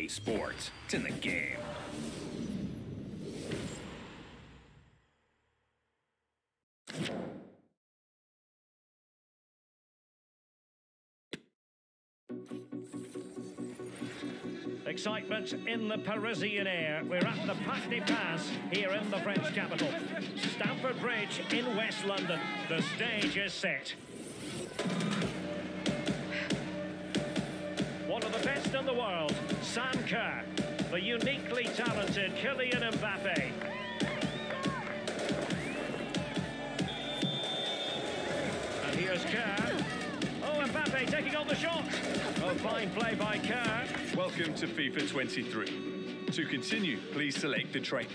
EA Sports. It's in the game. Excitement in the Parisian air. We're at the Parc des Princes here in the French capital. Stamford Bridge in West London. The stage is set. One of the best in the world, Sam Kerr. The uniquely talented Kylian Mbappe. And here's Kerr. Oh, Mbappe taking on the shot. Oh, fine play by Kerr. Welcome to FIFA 23. To continue, please select the train.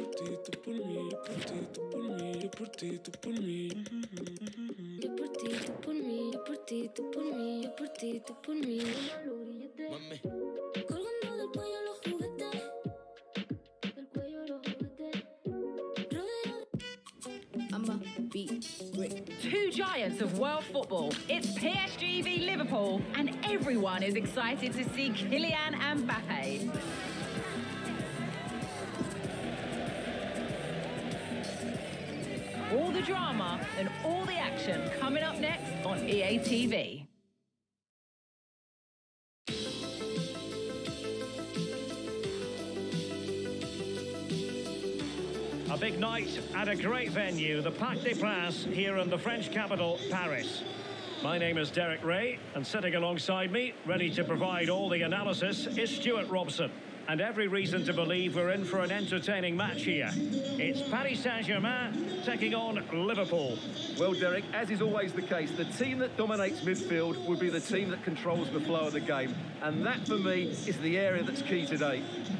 Two giants of world football. It's PSG v Liverpool, and everyone is excited to see Kylian Mbappe. All the drama and all the action coming up next on EA TV. A big night at a great venue, the Parc des Princes here in the French capital, Paris. My name is Derek Ray, and sitting alongside me, ready to provide all the analysis, is Stuart Robson. And every reason to believe we're in for an entertaining match here. It's Paris Saint-Germain taking on Liverpool. Well, Derek, as is always the case, the team that dominates midfield will be the team that controls the flow of the game. And that, for me, is the area that's key today.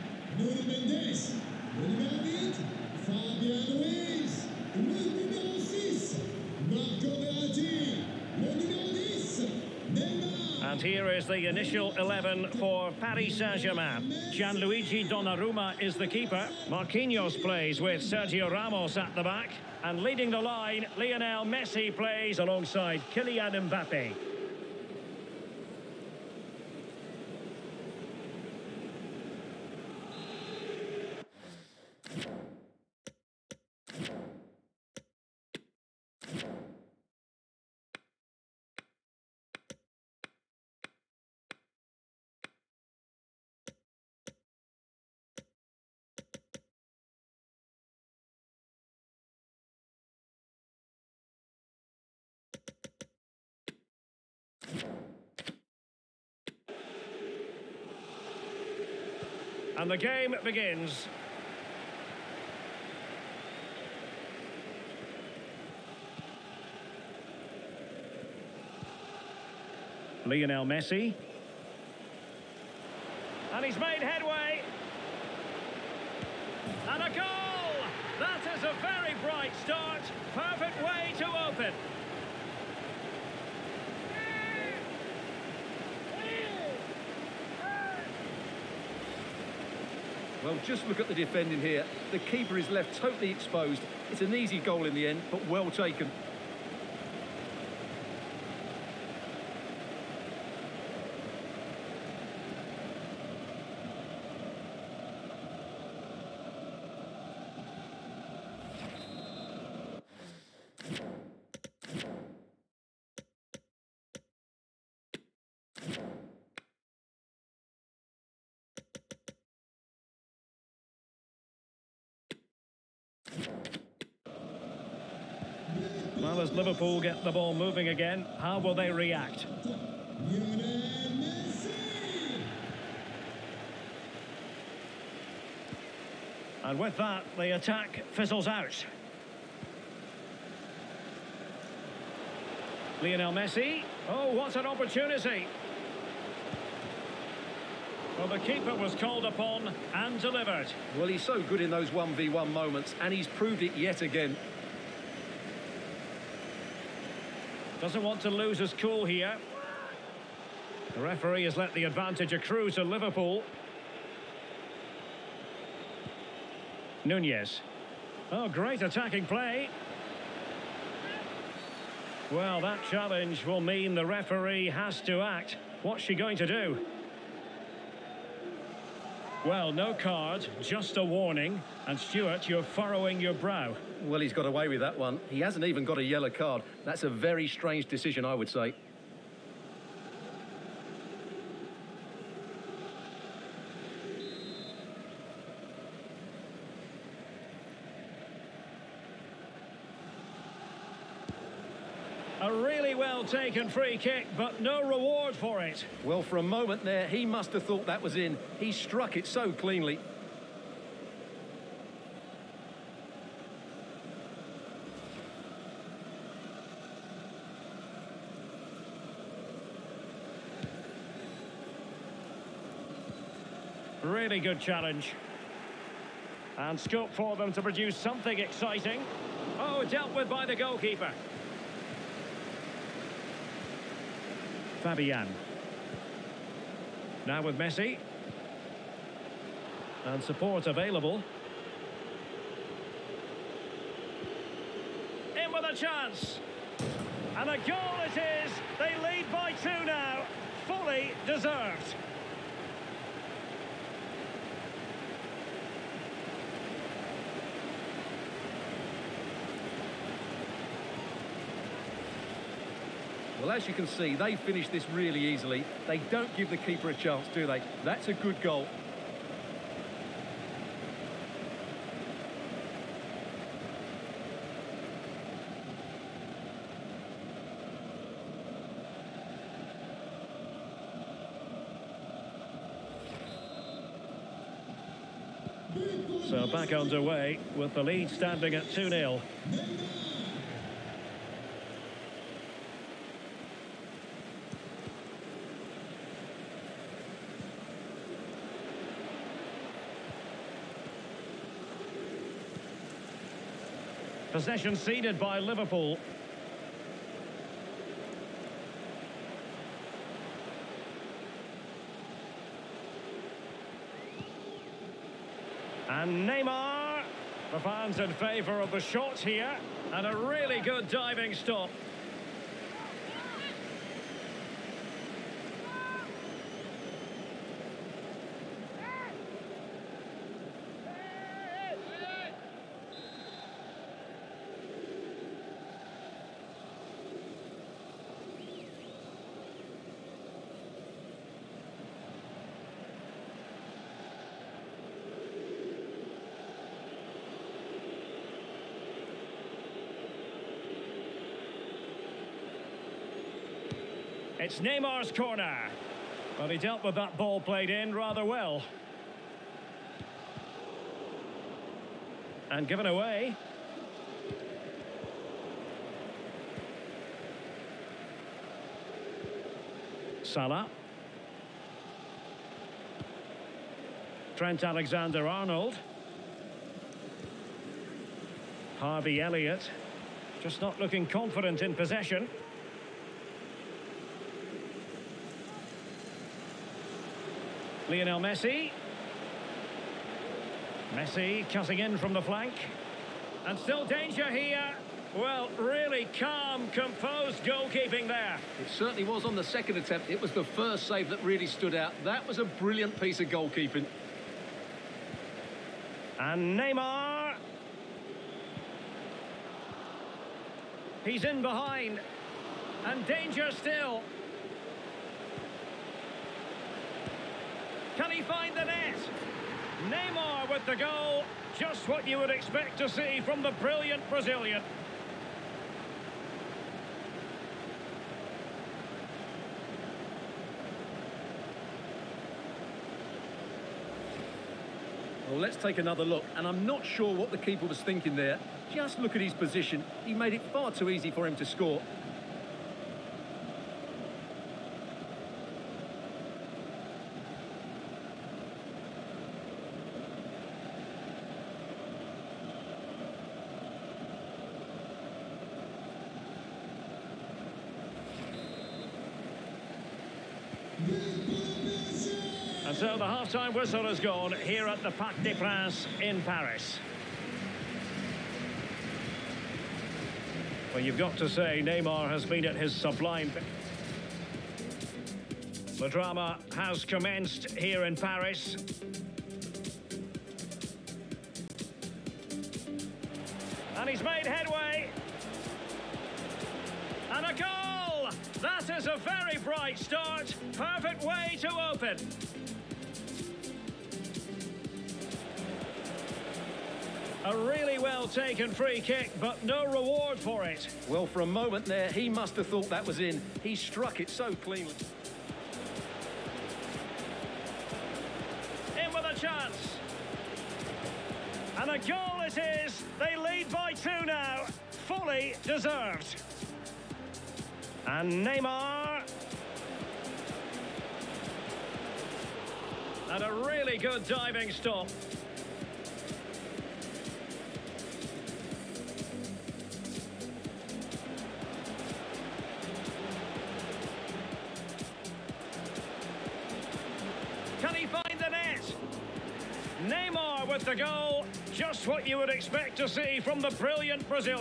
And here is the initial 11 for Paris Saint-Germain. Gianluigi Donnarumma is the keeper. Marquinhos plays with Sergio Ramos at the back. And leading the line, Lionel Messi plays alongside Kylian Mbappe. And the game begins. Lionel Messi. And he's made headway. And a goal! That is a very bright start. Perfect way to open. Well, just look at the defending here. The keeper is left totally exposed. It's an easy goal in the end, but well taken. Well, as Liverpool get the ball moving again, how will they react? And with that, the attack fizzles out. Lionel Messi. Oh, what an opportunity. Well, the keeper was called upon and delivered. Well, he's so good in those 1v1 moments, and he's proved it yet again. Doesn't want to lose his cool here. The referee has let the advantage accrue to Liverpool. Nunez. Oh, great attacking play. Well, that challenge will mean the referee has to act. What's she going to do? Well, no card, just a warning. And Stuart, you're furrowing your brow. Well, he's got away with that one. He hasn't even got a yellow card. That's a very strange decision, I would say. A really well taken free kick, but no reward for it. Well, for a moment there, he must have thought that was in. He struck it so cleanly. Really good challenge. And scope for them to produce something exciting. Oh, dealt with by the goalkeeper. Fabian. Now with Messi. And support available. In with a chance. And a goal it is. They lead by 2 now. Fully deserved. Well, as you can see, they finish this really easily. They don't give the keeper a chance, do they? That's a good goal. So back underway with the lead standing at 2-0. Possession ceded by Liverpool. And Neymar. The fans in favour of the shot here. And a really good diving stop. It's Neymar's corner. Well, he dealt with that ball played in rather well. And given away. Salah. Trent Alexander-Arnold. Harvey Elliott. Just not looking confident in possession. Lionel Messi. Messi cutting in from the flank. And still danger here. Well, really calm, composed goalkeeping there. It certainly was on the second attempt. It was the first save that really stood out. That was a brilliant piece of goalkeeping. And Neymar. He's in behind. And danger still. Can he find the net? Neymar with the goal. Just what you would expect to see from the brilliant Brazilian. Well, let's take another look. And I'm not sure what the keeper was thinking there. Just look at his position. He made it far too easy for him to score. And so the half-time whistle has gone here at the Parc des Princes in Paris. Well, you've got to say Neymar has been at his sublime. The drama has commenced here in Paris. And he's made headway. And a goal! That is a very bright start. Perfect way to open. A really well taken free kick, but no reward for it. Well, for a moment there, he must have thought that was in. He struck it so cleanly. In with a chance. And a goal it is. They lead by 2 now. Fully deserved. And Neymar. And a really good diving stop. Can he find the net? Neymar with the goal. Just what you would expect to see from the brilliant Brazil.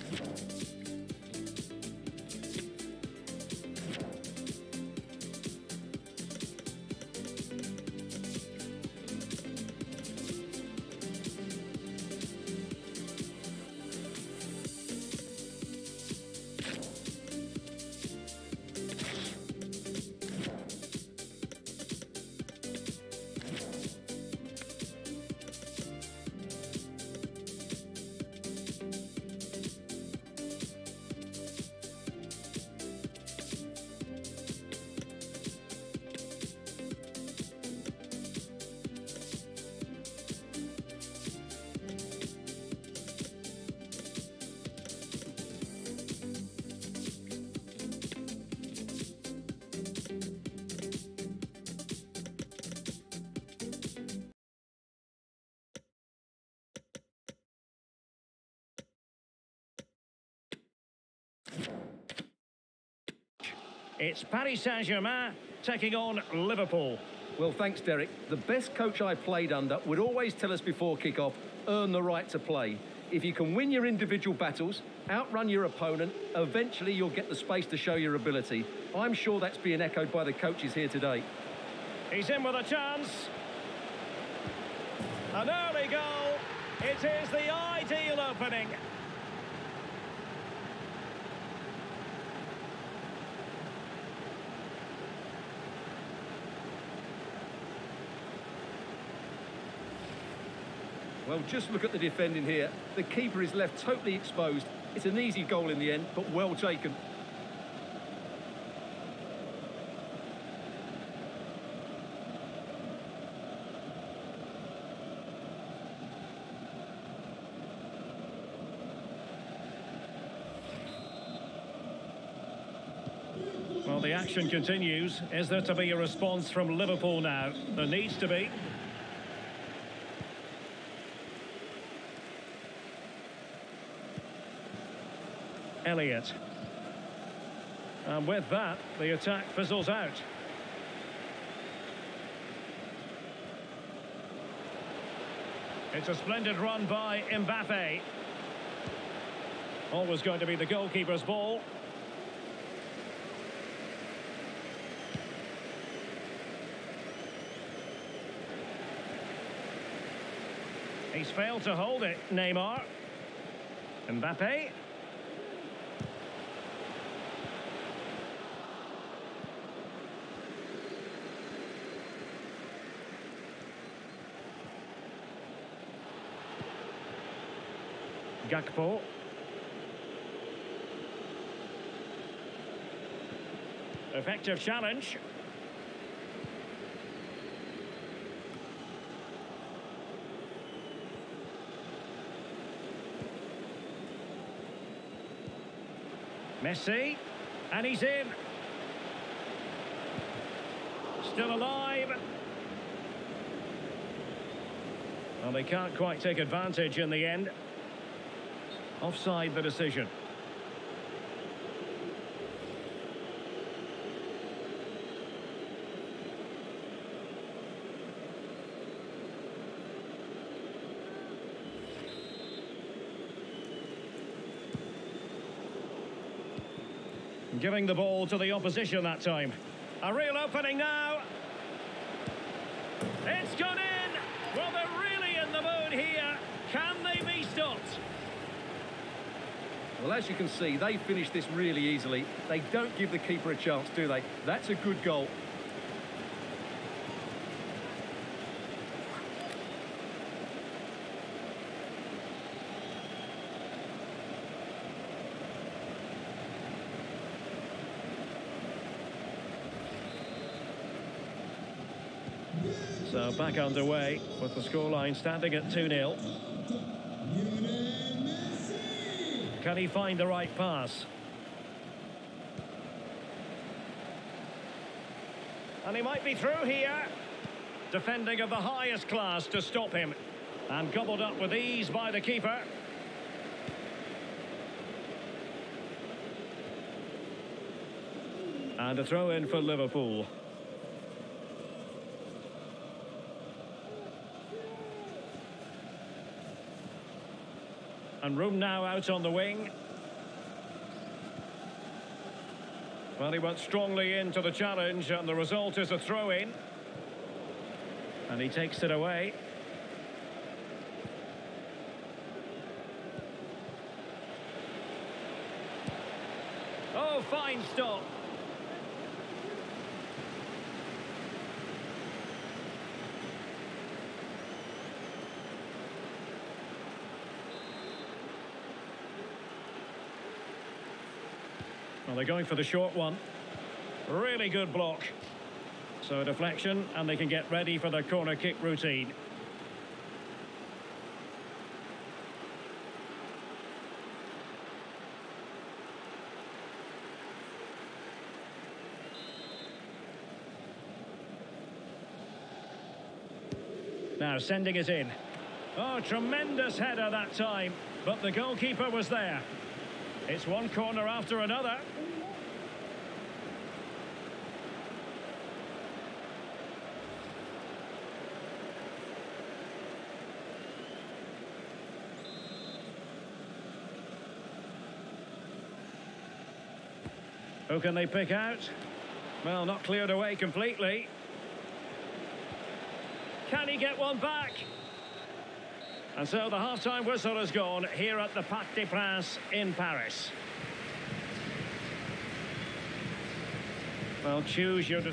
It's Paris Saint-Germain taking on Liverpool. Well, thanks, Derek. The best coach I played under would always tell us before kick-off, earn the right to play. If you can win your individual battles, outrun your opponent, eventually you'll get the space to show your ability. I'm sure that's being echoed by the coaches here today. He's in with a chance. An early goal. It is the ideal opening. Well, just look at the defending here. The keeper is left totally exposed. It's an easy goal in the end, but well taken. Well, the action continues. Is there to be a response from Liverpool now? There needs to be. Elliott. And with that, the attack fizzles out. It's a splendid run by Mbappe. Always going to be the goalkeeper's ball. He's failed to hold it, Neymar. Mbappe. Gakpo. Effective challenge. Messi, and he's in. Still alive. Well, they can't quite take advantage in the end. Offside the decision. Giving the ball to the opposition that time. A real opening now. It's gone in. Well, they're really in the mood here. Can they be stopped? Well, as you can see, they finish this really easily. They don't give the keeper a chance, do they? That's a good goal. So back underway with the scoreline standing at 2-0. Can he find the right pass? And he might be through here. Defending of the highest class to stop him. And gobbled up with ease by the keeper. And a throw in for Liverpool. And room now out on the wing. Well, he went strongly into the challenge, and the result is a throw-in. And he takes it away. Oh, fine stop. Well, they're going for the short one. Really good block. So a deflection, and they can get ready for the corner kick routine. Now sending it in. Oh, tremendous header that time, but the goalkeeper was there. It's one corner after another. Who can they pick out? Well, not cleared away completely. Can he get one back? And so the half-time whistle has gone here at the Parc des Princes in Paris. Well, choose your...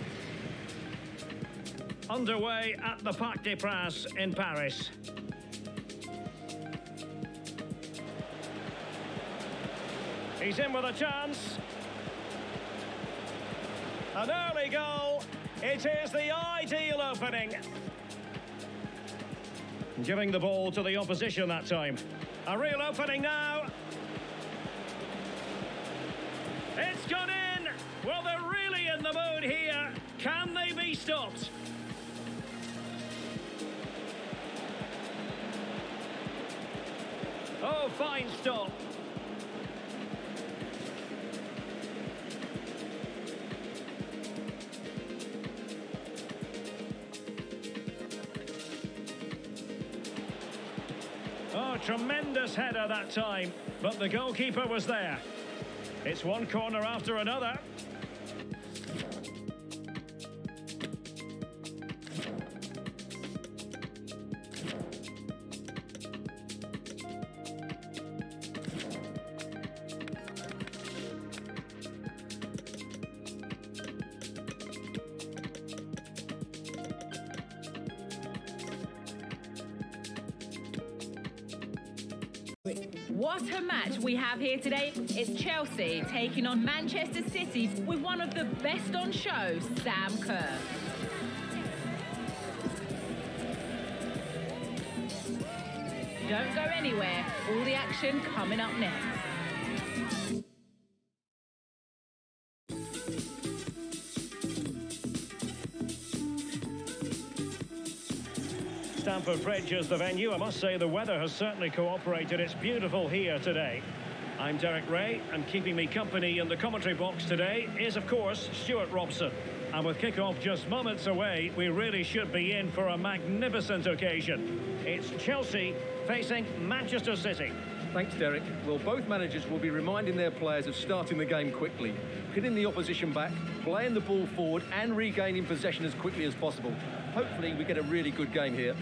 Underway at the Parc des Princes in Paris. He's in with a chance. An early goal. It is the ideal opening. Giving the ball to the opposition that time. A real opening now. It's gone in. Well, they're really in the mood here. Can they be stopped? Oh, fine stop. Oh, tremendous header that time, but the goalkeeper was there. It's one corner after another. What a match we have here today. It's Chelsea taking on Manchester City with one of the best on show, Sam Kerr. Don't go anywhere. All the action coming up next. Stamford Bridge is the venue. I must say the weather has certainly cooperated. It's beautiful here today. I'm Derek Ray, and keeping me company in the commentary box today is, of course, Stuart Robson. And with kick-off just moments away, we really should be in for a magnificent occasion. It's Chelsea facing Manchester City. Thanks, Derek. Well, both managers will be reminding their players of starting the game quickly, hitting the opposition back, playing the ball forward and regaining possession as quickly as possible. Hopefully we get a really good game here.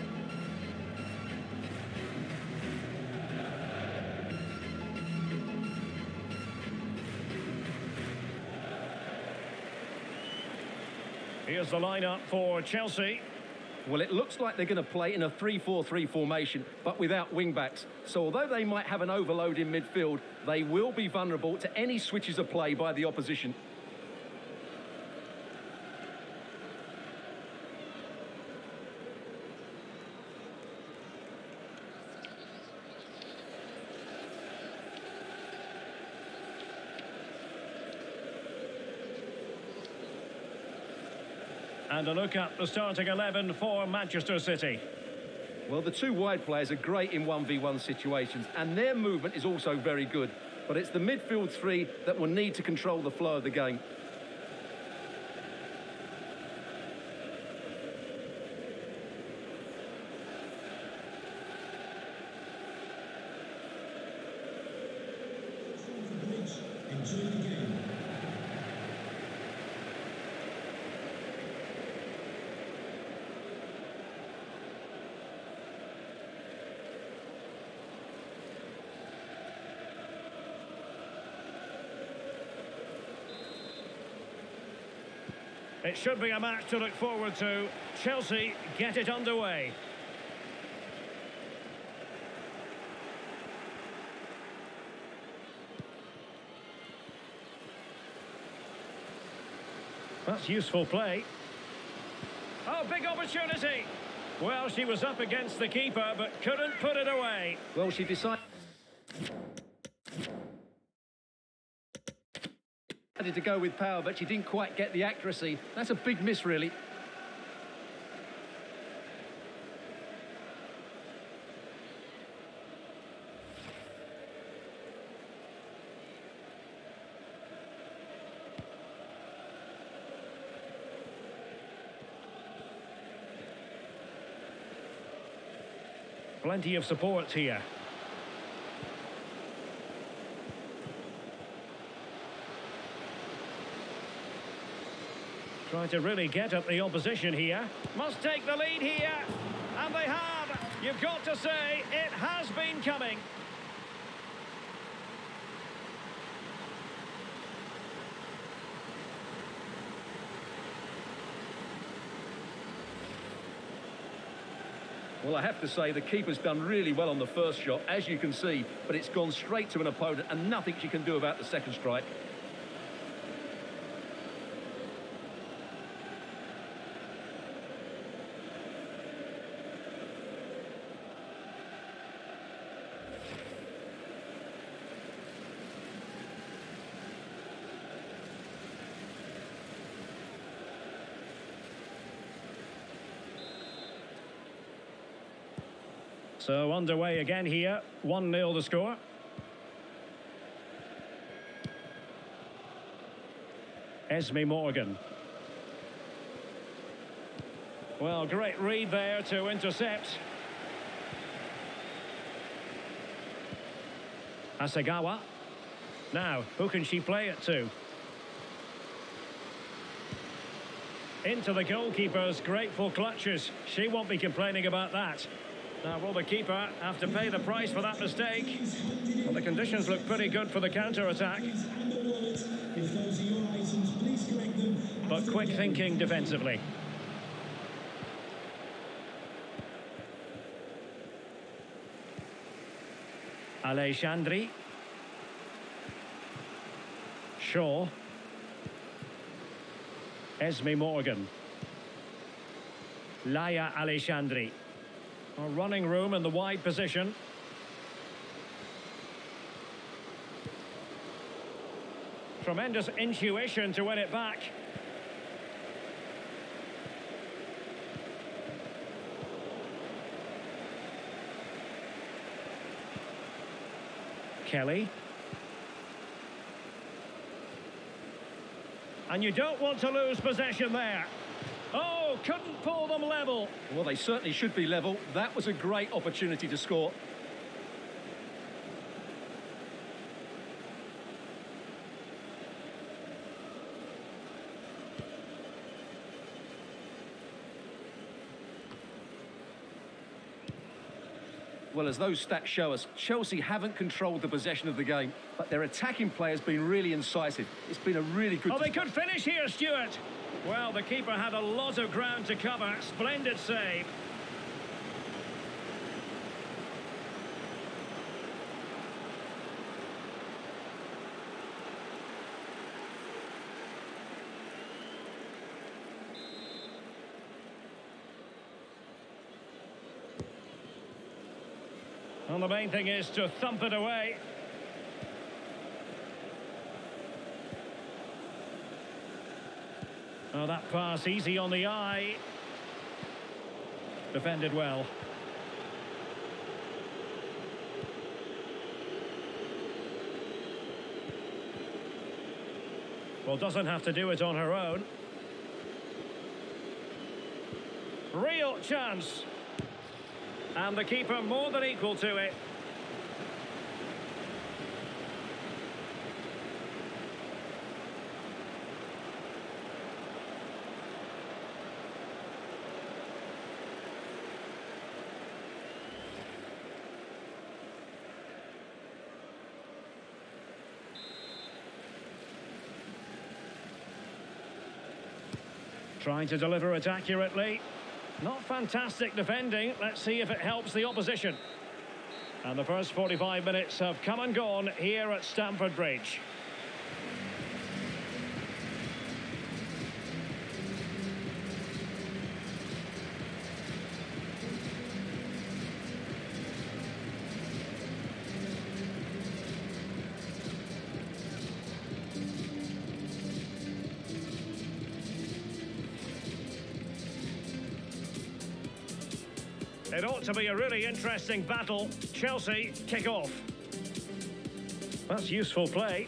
here's the lineup for Chelsea. Well, it looks like they're going to play in a 3-4-3 formation, but without wing-backs. So although they might have an overload in midfield, they will be vulnerable to any switches of play by the opposition. And a look at the starting 11 for Manchester City. Well, the two wide players are great in 1v1 situations, and their movement is also very good. But it's the midfield three that will need to control the flow of the game. Enjoy the game. It should be a match to look forward to. Chelsea get it underway. That's useful play. Oh, big opportunity. Well, she was up against the keeper, but couldn't put it away. Well, she decided to go with power, but she didn't quite get the accuracy. That's a big miss, really. Plenty of support here. Trying to really get at the opposition here. Must take the lead here. And they have. You've got to say, it has been coming. Well, I have to say the keeper's done really well on the first shot, as you can see, but it's gone straight to an opponent and nothing she can do about the second strike. So underway again here, 1-0 the score. Esme Morgan. Well, great read there to intercept. Hasegawa. Now, who can she play it to? Into the goalkeeper's grateful clutches. She won't be complaining about that. Now, will the keeper have to pay the price for that mistake? Well, the conditions look pretty good for the counter-attack. But quick thinking defensively. Aleixandri. Shaw. Esme Morgan. Laia Aleixandri. A running room in the wide position. Tremendous intuition to win it back. Kelly. And you don't want to lose possession there. Oh, couldn't pull them level. Well, they certainly should be level. That was a great opportunity to score. Well, as those stats show us, Chelsea haven't controlled the possession of the game, but their attacking play has been really incisive. It's been a really good... Oh, they could finish here, Stuart. Well, the keeper had a lot of ground to cover. Splendid save. And the main thing is to thump it away. Oh, that pass easy on the eye. Defended well. Well, doesn't have to do it on her own. Real chance. And the keeper more than equal to it. Trying to deliver it accurately. Not fantastic defending. Let's see if it helps the opposition. And the first 45 minutes have come and gone here at Stamford Bridge. It ought to be a really interesting battle. Chelsea kick off. That's useful play.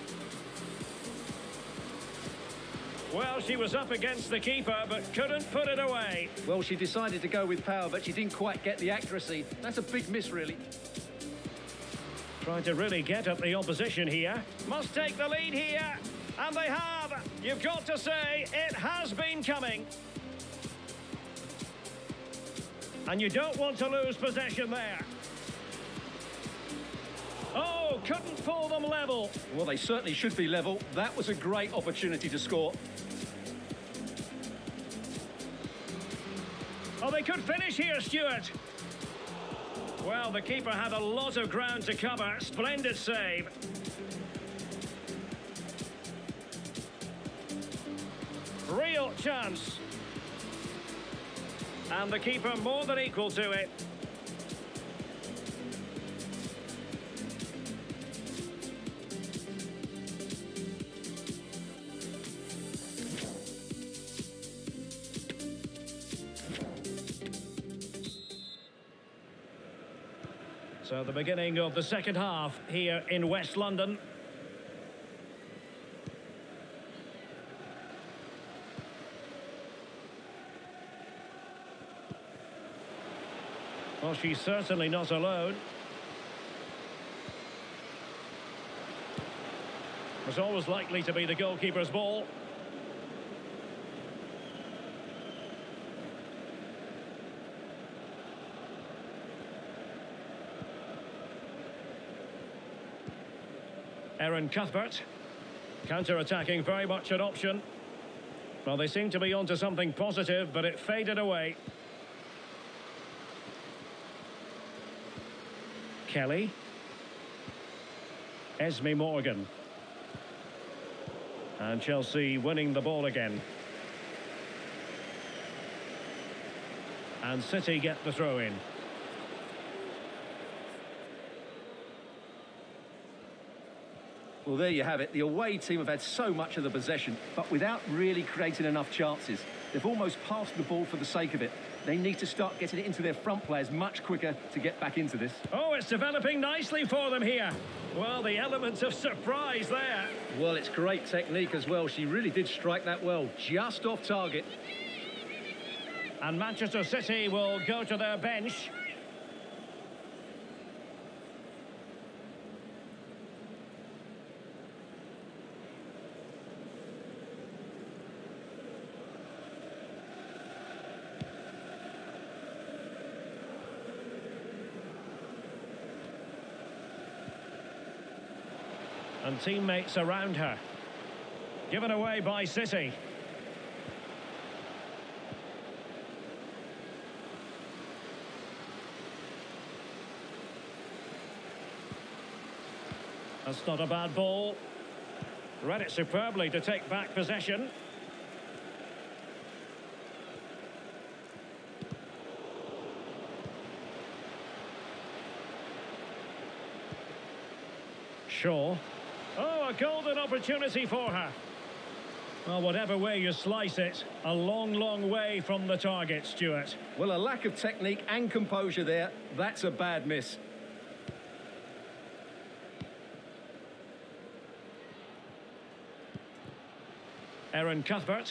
Well, she was up against the keeper, but couldn't put it away. Well, she decided to go with power, but she didn't quite get the accuracy. That's a big miss, really. Trying to really get at the opposition here. Must take the lead here. And they have. You've got to say, it has been coming. And you don't want to lose possession there. Oh, couldn't pull them level. Well, they certainly should be level. That was a great opportunity to score. Oh, they could finish here, Stuart. Well, the keeper had a lot of ground to cover. Splendid save. Real chance. And the keeper more than equal to it. So the beginning of the second half here in West London. Well, she's certainly not alone. It's always likely to be the goalkeeper's ball. Erin Cuthbert. Counter-attacking, very much an option. Well, they seem to be onto something positive, but it faded away. Kelly. Esme Morgan. And Chelsea winning the ball again. And City get the throw in. Well, there you have it. The away team have had so much of the possession, but without really creating enough chances. They've almost passed the ball for the sake of it. They need to start getting it into their front players much quicker to get back into this. Oh, it's developing nicely for them here. Well, the elements of surprise there. Well, it's great technique as well. She really did strike that well, just off target. And Manchester City will go to their bench. And teammates around her. Given away by City. That's not a bad ball. Read it superbly to take back possession. Shaw. Oh, a golden opportunity for her. Well, whatever way you slice it, a long, long way from the target, Stuart. Well, a lack of technique and composure there. That's a bad miss. Erin Cuthbert.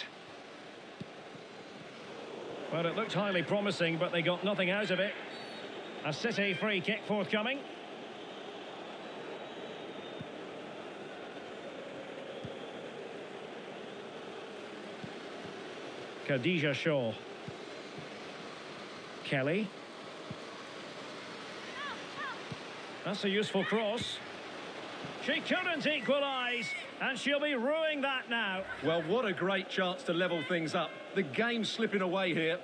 Well, it looked highly promising, but they got nothing out of it. A City free kick forthcoming. Khadija Shaw. Kelly. That's a useful cross. She couldn't equalise, and she'll be ruining that now. Well, what a great chance to level things up. The game's slipping away here.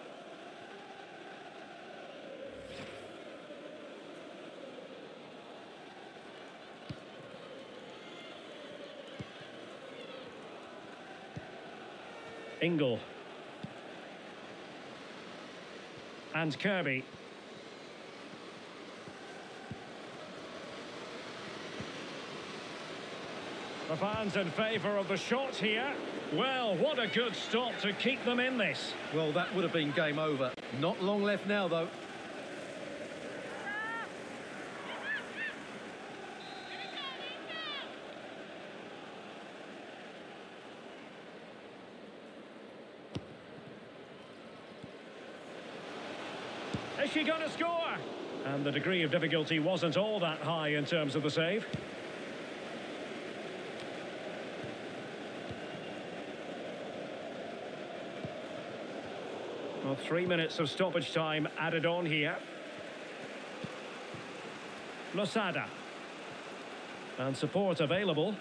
Ingle. And Kirby. The fans in favour of the shot here. Well, what a good stop to keep them in this. Well, that would have been game over. Not long left now, though. Is she going to score? And the degree of difficulty wasn't all that high in terms of the save. Well, 3 minutes of stoppage time added on here. Losada. And support available.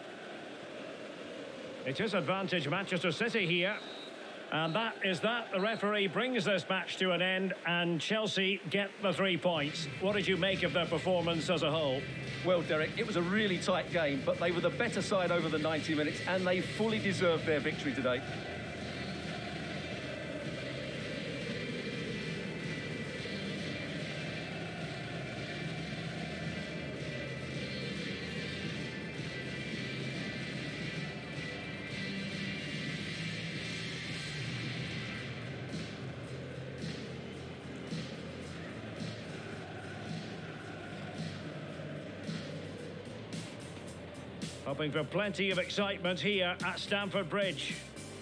It is advantage Manchester City here. And that is that. The referee brings this match to an end and Chelsea get the 3 points. What did you make of their performance as a whole? Well, Derek, it was a really tight game, but they were the better side over the 90 minutes and they fully deserved their victory today. Hoping for plenty of excitement here at Stamford Bridge.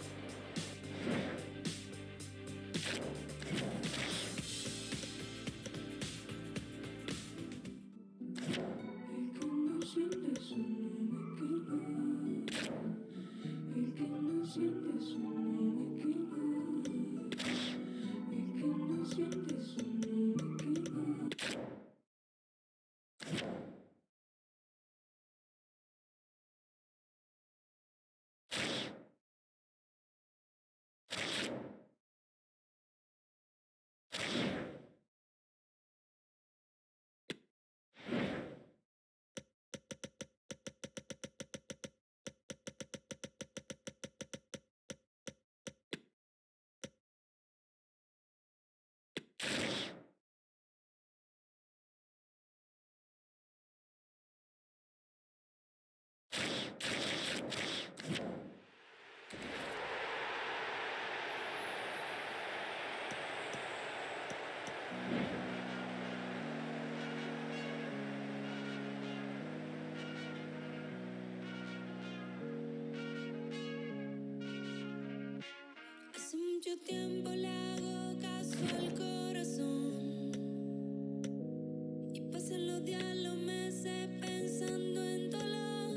Hace mucho tiempo le hago caso al corazón y pasan los días, los meses pensando en dolor.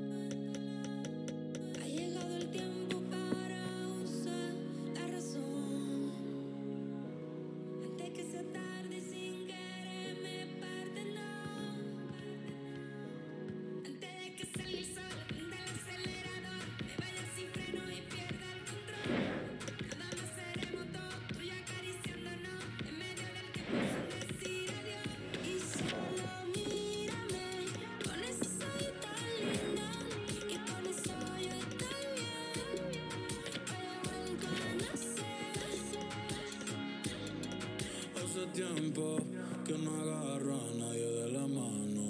Ha llegado el tiempo para usar la razón antes que sea tarde y sin querer me parten, no. Antes de que salga el sol del acelerador me vaya sin freno y pierda el control. Decir adiós y solo mírame con ese ojito Hace tiempo que no agarro a nadie de la mano.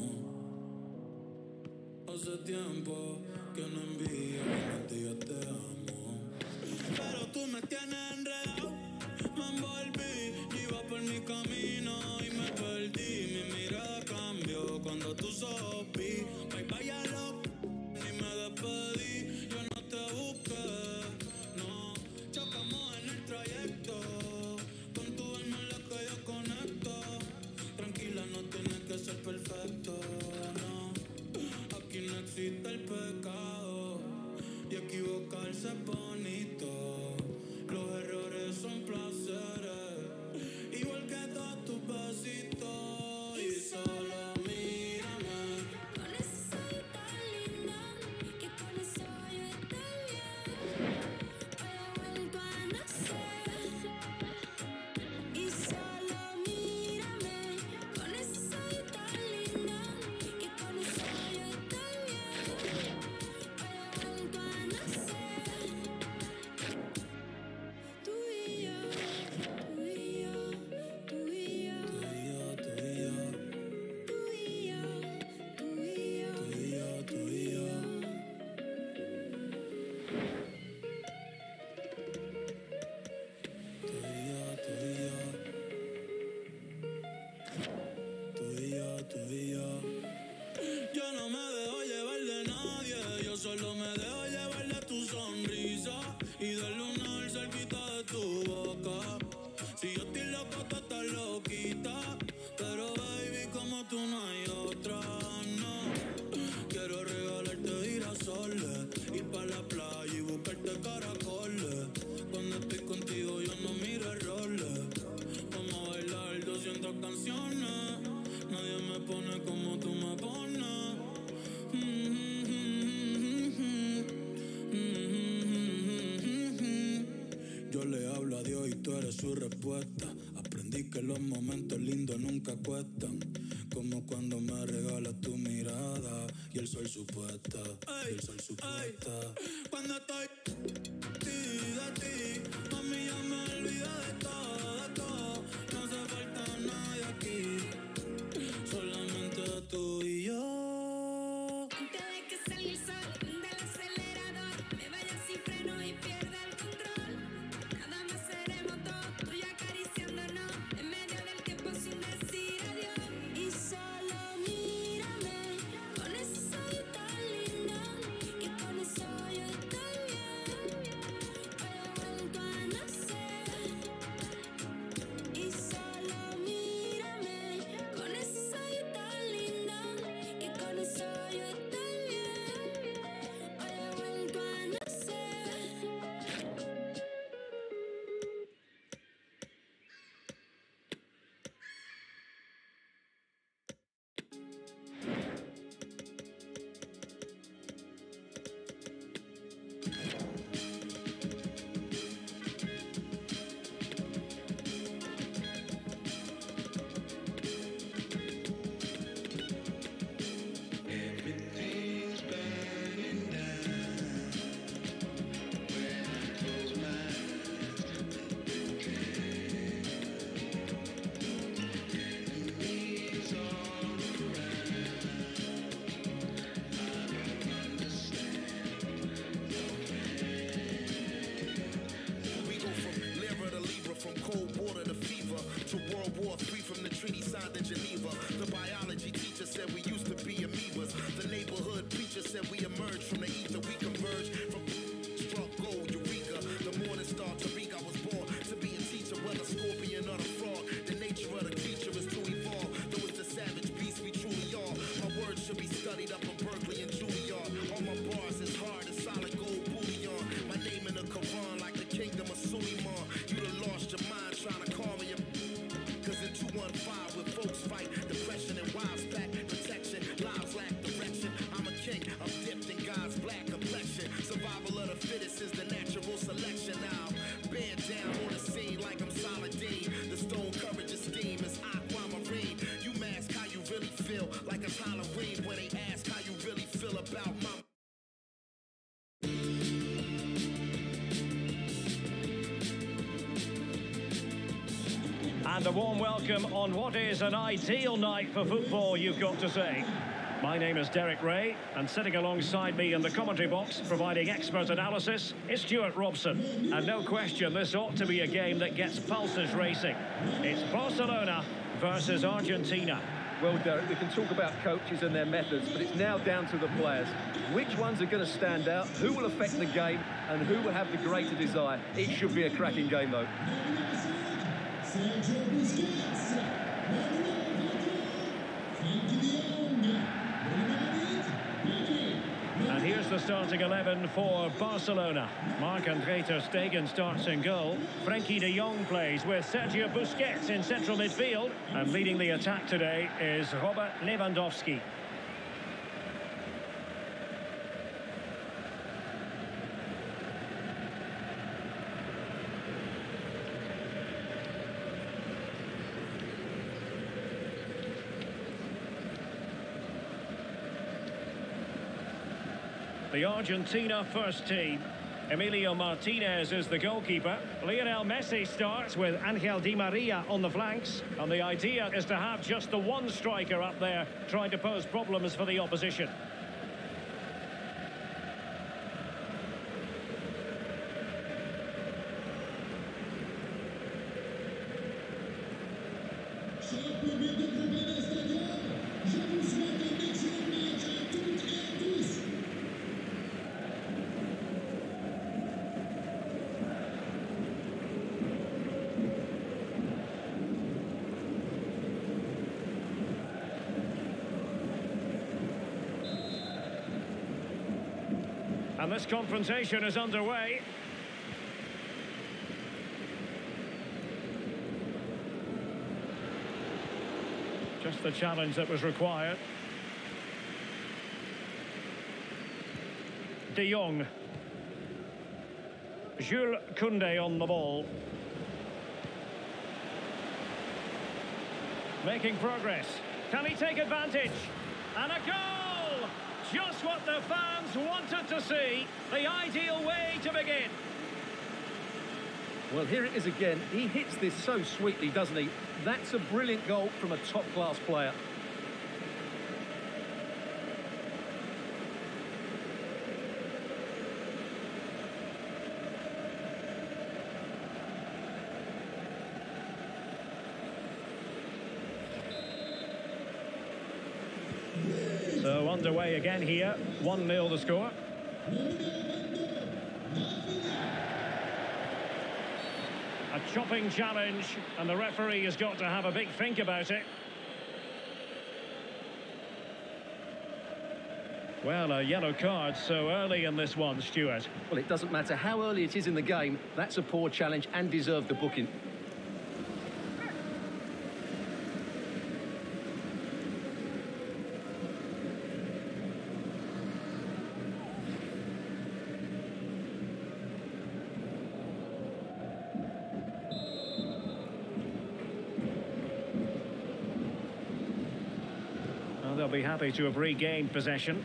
Hace tiempo que no envío a yo te amo. Pero tú me tienes enredado, me envolví, iba por mi camino y me perdí. Mi mirada cambió cuando tú sopí. Bye bye a lo ni me despedí. Yo no te busqué, no. Chocamos en el trayecto. Con tu alma es la que yo conecto. Tranquila, no tienes que ser perfecto, no. Aquí no existe el pecado y equivocarse es bonito. Los errores son placeres, igual que todos tus besitos. Y solo mírame. Con ese soy tan linda, que con eso yo estoy bien. Hoy he vuelto a nacer. Y solo mírame. Con ese soy tan linda, que con eso yo estoy bien. Hoy he vuelto a nacer. Tú y yo, tú y yo, tú y yo, tú y yo, tú y yo, tú y yo, tú y yo, tú y yo. Tú y yo. Yo no me dejo llevar de nadie, yo solo me dejo llevar de tu sonrisa y del lunar cerquita de tu boca. Si yo estoy loco, tú estás loquita, pero baby, como tú no hay otra, no. Quiero regalarte girasoles, ir pa' la playa y buscarte caracoles. Cuando estoy contigo yo no miro errores. Vamos a bailar 200 canciones, nadie me pone como tú me pones. Yo le hablo a Dios y tú eres su respuesta. Aprendí que los momentos lindos nunca cuestan, como cuando me regalas tu mirada y el sol supuesta, y el sol supuesta. Cuando estoy de ti, mami, ya me olvidé de todo, no hace falta nadie aquí, solamente tú y yo. Antes de que salga el sol del acelerador, me vaya sin freno y pierda el control. Nada más seremos dos, tú y yo acariciándonos en medio del tiempo sin decir adiós. Y solo mírame, con ese soy tan linda, que con eso yo estoy bien. Hoy he vuelto a nacer. Y solo mírame, con ese soy tan linda, que con eso yo estoy bien. Hoy he vuelto a nacer. We go from Lyra to Libra, from cold water to fever, to World War III, from the treaty signed in Geneva. The biology teacher said we used to be amoebas. The neighborhood preacher said we emerged from the ether. We converged from struck gold, Eureka. The morning star, Tariq, I was born to be a teacher, whether scorpion or the frog. The nature of the creature is to evolve. Though it's the savage beast we truly are. My words should be studied up in Berkeley and Juilliard. All my bars is hard as solid gold bullion. My name in the Quran like the kingdom of Suleiman. You done lost your mind trying to call me a... Cause in 215 with folks fight depression and wives back protection. Lives lack direction. I'm a king, I'm dipped in God's black complexion. Survival of the fittest is the natural selection now. Bend down on the scene like I'm Saladin. The stone courage esteem is aquamarine. You mask how you really feel like it's Halloween when they ask how you really feel about my... And And a warm welcome on what is an ideal night for football, you've got to say. My name is Derek Ray, and sitting alongside me in the commentary box, providing expert analysis, is Stuart Robson. And no question, this ought to be a game that gets pulses racing. It's Barcelona versus Argentina. Well, Derek, we can talk about coaches and their methods, but it's now down to the players. Which ones are going to stand out, who will affect the game, and who will have the greater desire? It should be a cracking game, though. And here's the starting 11 for Barcelona. Marc-André ter Stegen starts in goal. Frenkie de Jong plays with Sergio Busquets in central midfield. And leading the attack today is Robert Lewandowski. The Argentina first team. Emilio Martinez is the goalkeeper. Lionel Messi starts with Angel Di Maria on the flanks. And the idea is to have just the one striker up there trying to pose problems for the opposition. And this confrontation is underway. Just the challenge that was required. De Jong. Jules Koundé on the ball. Making progress. Can he take advantage? And a goal! Just what the fans wanted to see. The ideal way to begin. Well, here it is again. He hits this so sweetly, doesn't he? That's a brilliant goal from a top-class player. So underway again here, 1-0 the score. A chopping challenge, and the referee has got to have a big think about it. Well, a yellow card so early in this one, Stuart. Well, it doesn't matter how early it is in the game, that's a poor challenge and deserved the booking. They'll be happy to have regained possession.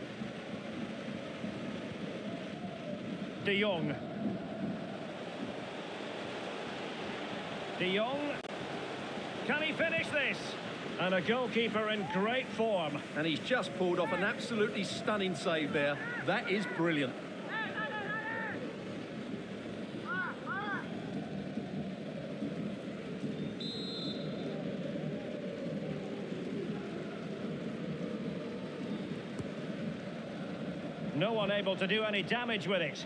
De Jong. De Jong. Can he finish this? And a goalkeeper in great form. And he's just pulled off an absolutely stunning save there. That is brilliant. No one able to do any damage with it.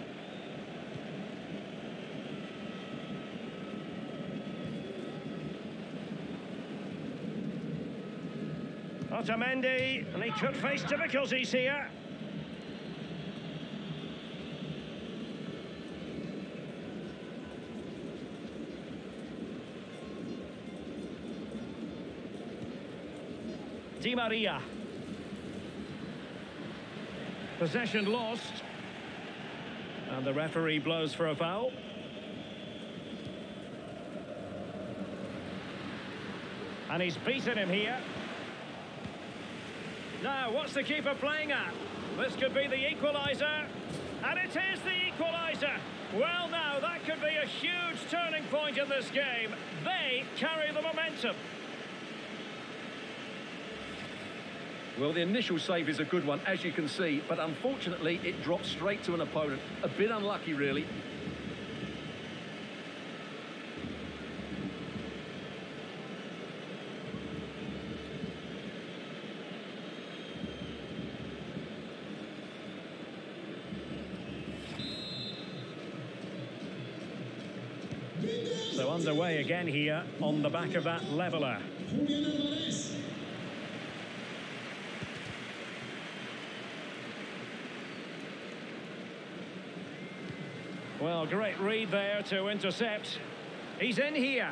Otamendi, and he could face difficulties here. Di Maria. Possession lost. And the referee blows for a foul. And he's beaten him here. Now, what's the keeper playing at? This could be the equaliser. And it is the equaliser. Well, now, that could be a huge turning point in this game. They carry the momentum. Well, the initial save is a good one, as you can see, but unfortunately it dropped straight to an opponent. A bit unlucky, really. So underway again here on the back of that leveller. Julian Alvarez. Well, great read there to intercept. He's in here.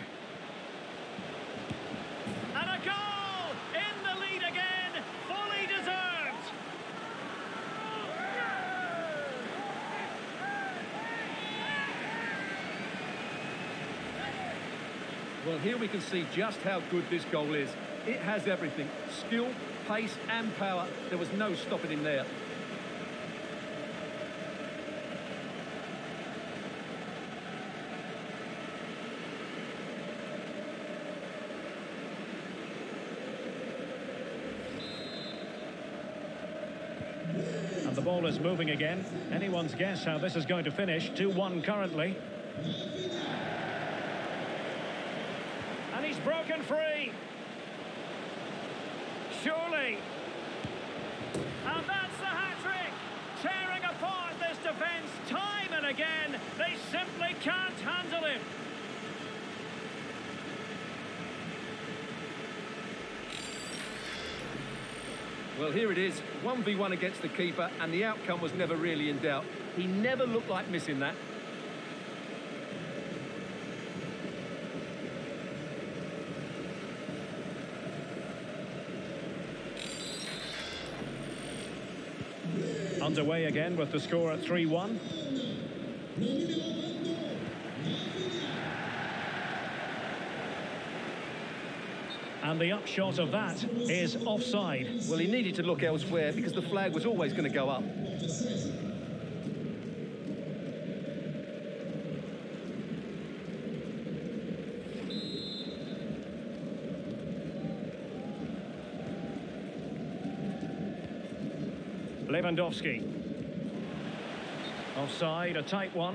And a goal! In the lead again, fully deserved. Well, here we can see just how good this goal is. It has everything. Skill, pace and power. There was no stopping him there. And the ball is moving again. Anyone's guess how this is going to finish. 2-1 currently. And he's broken free. Surely. And that's the hat-trick. Tearing apart this defence time and again. They simply can't handle him. Well, here it is, 1v1 against the keeper, and the outcome was never really in doubt. He never looked like missing that. Underway again with the score at 3-1. And the upshot of that is offside. Well, he needed to look elsewhere because the flag was always going to go up. Lewandowski. Offside, a tight one.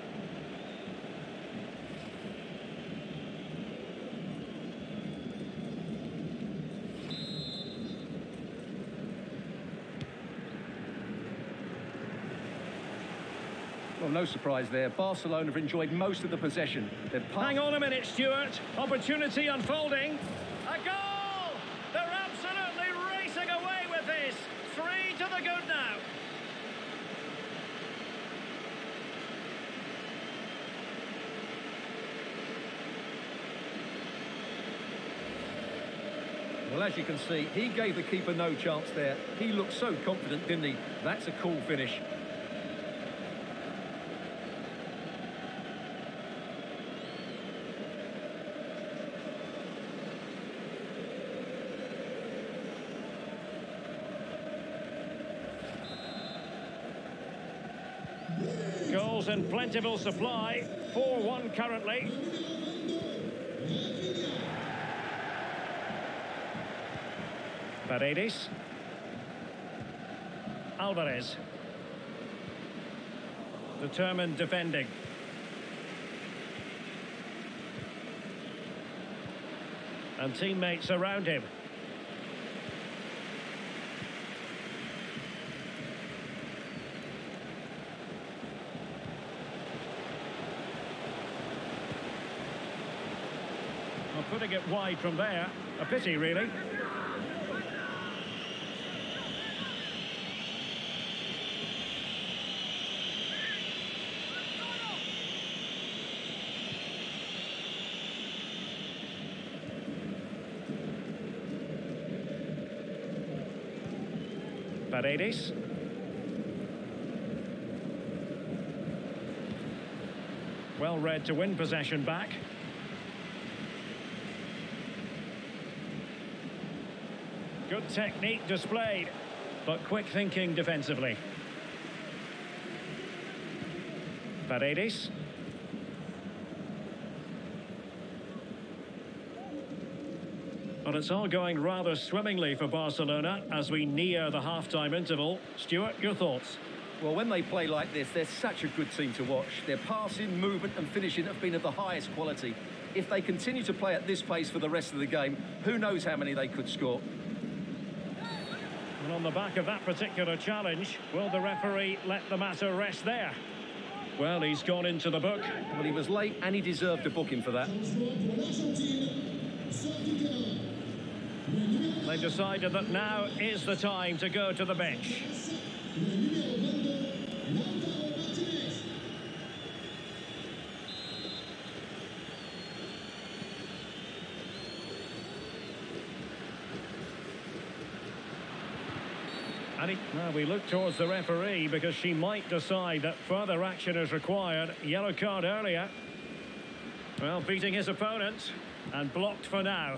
Well, no surprise there. Barcelona have enjoyed most of the possession. Hang on a minute, Stuart. Opportunity unfolding. A goal! They're absolutely racing away with this. 3 to the good now. Well, as you can see, he gave the keeper no chance there. He looked so confident, didn't he? That's a cool finish. Goals in plentiful supply. 4-1 currently. Paredes. Alvarez. Determined defending. And teammates around him. Well, putting it wide from there. A pity, really. Paredes. Well read to win possession back. Good technique displayed, but quick thinking defensively. Paredes. Well, it's all going rather swimmingly for Barcelona as we near the half-time interval. Stuart, your thoughts? Well, when they play like this, they're such a good team to watch. Their passing, movement and finishing have been of the highest quality. If they continue to play at this pace for the rest of the game, who knows how many they could score. And on the back of that particular challenge, will the referee let the matter rest there? Well, he's gone into the book. Well, he was late and he deserved a booking for that. They've decided that now is the time to go to the bench. Now we look towards the referee because she might decide that further action is required. Yellow card earlier. Well, beating his opponent and blocked for now.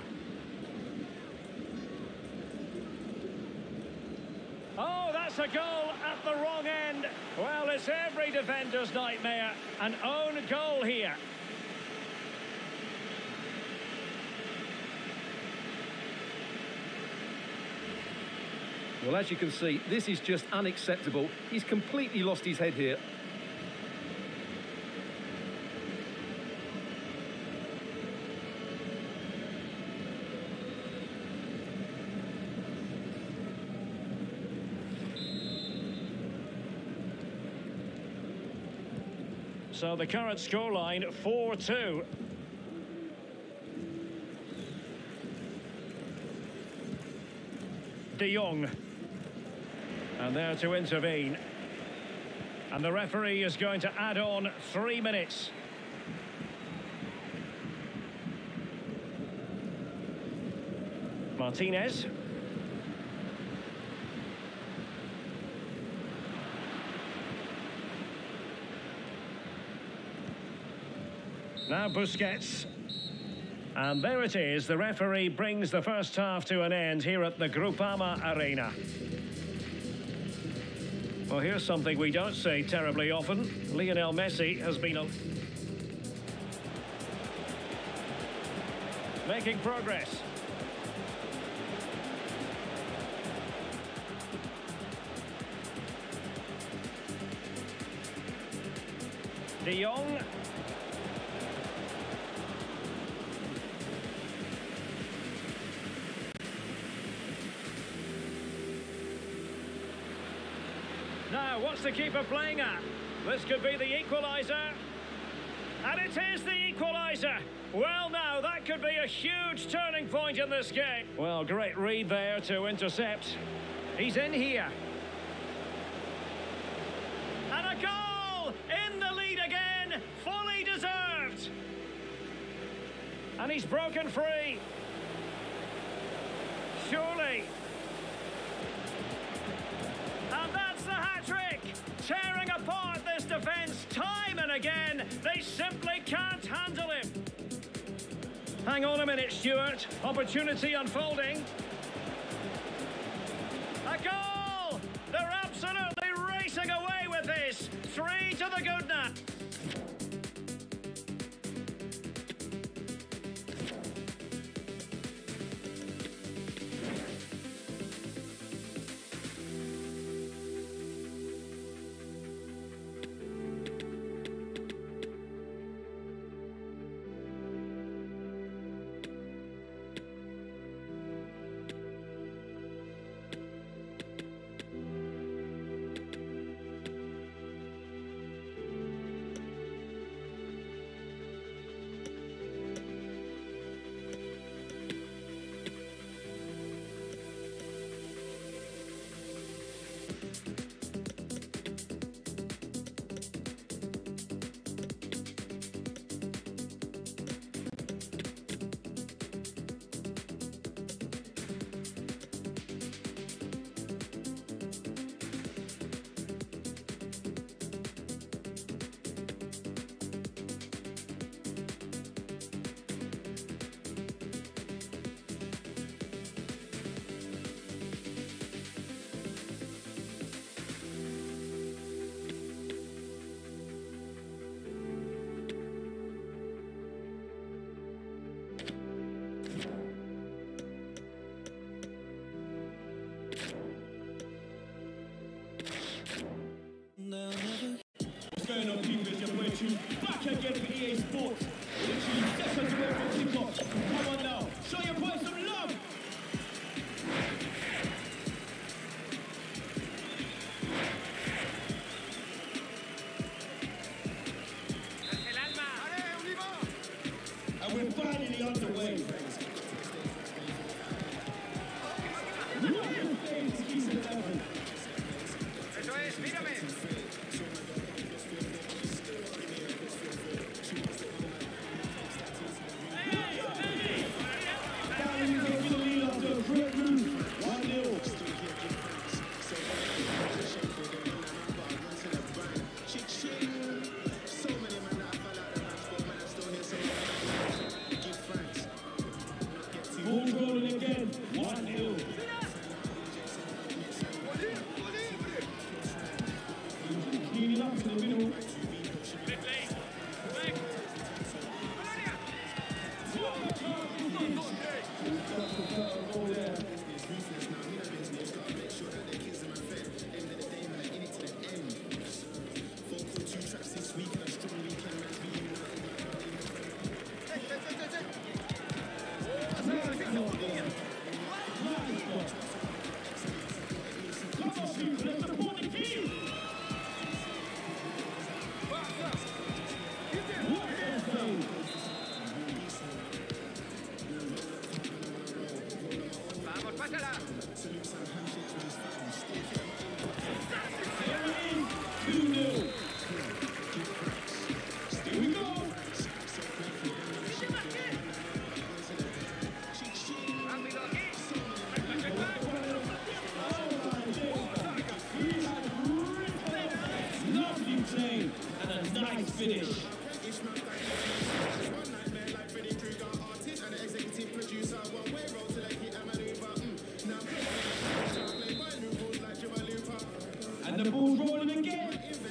Oh, that's a goal at the wrong end. Well, it's every defender's nightmare. An own goal here. Well, as you can see, this is just unacceptable. He's completely lost his head here. So the current scoreline, 4-2. De Jong. And there to intervene. And the referee is going to add on 3 minutes. Martinez. Now Busquets. And there it is, the referee brings the first half to an end here at the Groupama Arena. Well, here's something we don't say terribly often. Lionel Messi has been making progress. De Jong. Now, what's the keeper playing at? This could be the equaliser. And it is the equaliser. Well, now, that could be a huge turning point in this game. Well, great read there to intercept. He's in here. And a goal! In the lead again. Fully deserved. And he's broken free. Surely. And that's the hat-trick! Tearing apart this defence time and again. They simply can't handle him. Hang on a minute, Stuart. Opportunity unfolding. A goal! They're absolutely racing away with this. 3 to the good now. ball's rolling again. 1-0. Cleaning up in the middle. And the ball's rolling again.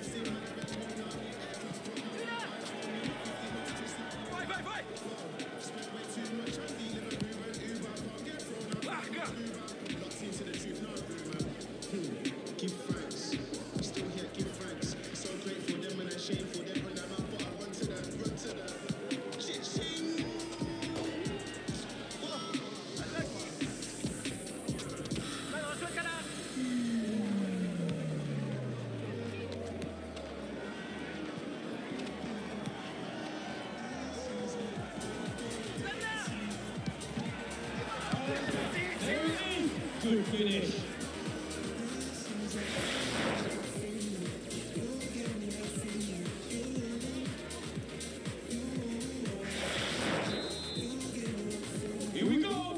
Give thanks, still here, give thanks. So grateful them and shameful them when I'm up, but I run to that. Shit, shing. Good finish. Here we go.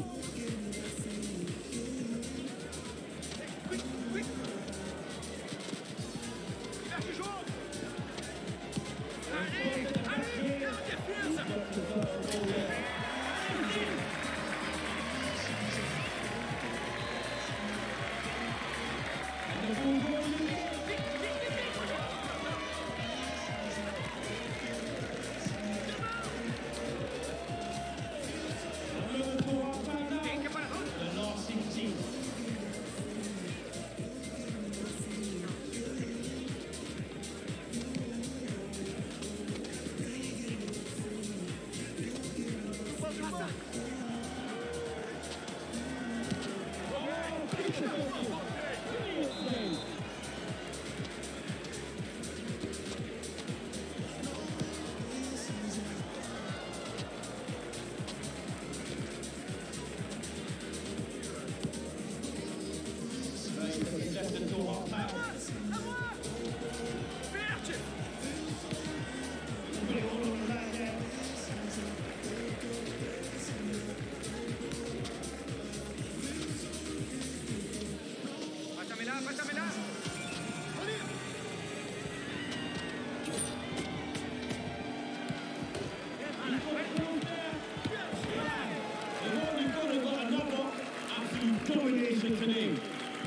Domination today.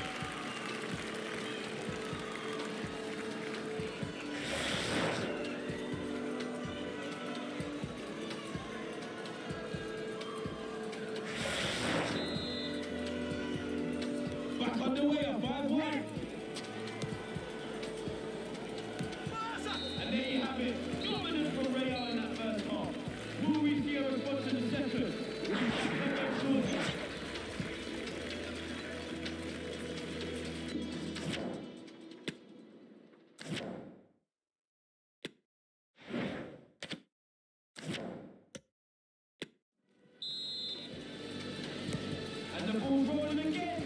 Back on the way up, 5-1. And there you have it. Dominant for Real in that first half. Will we see a response in the second? We'll be back again shortly. And the ball's rolling again.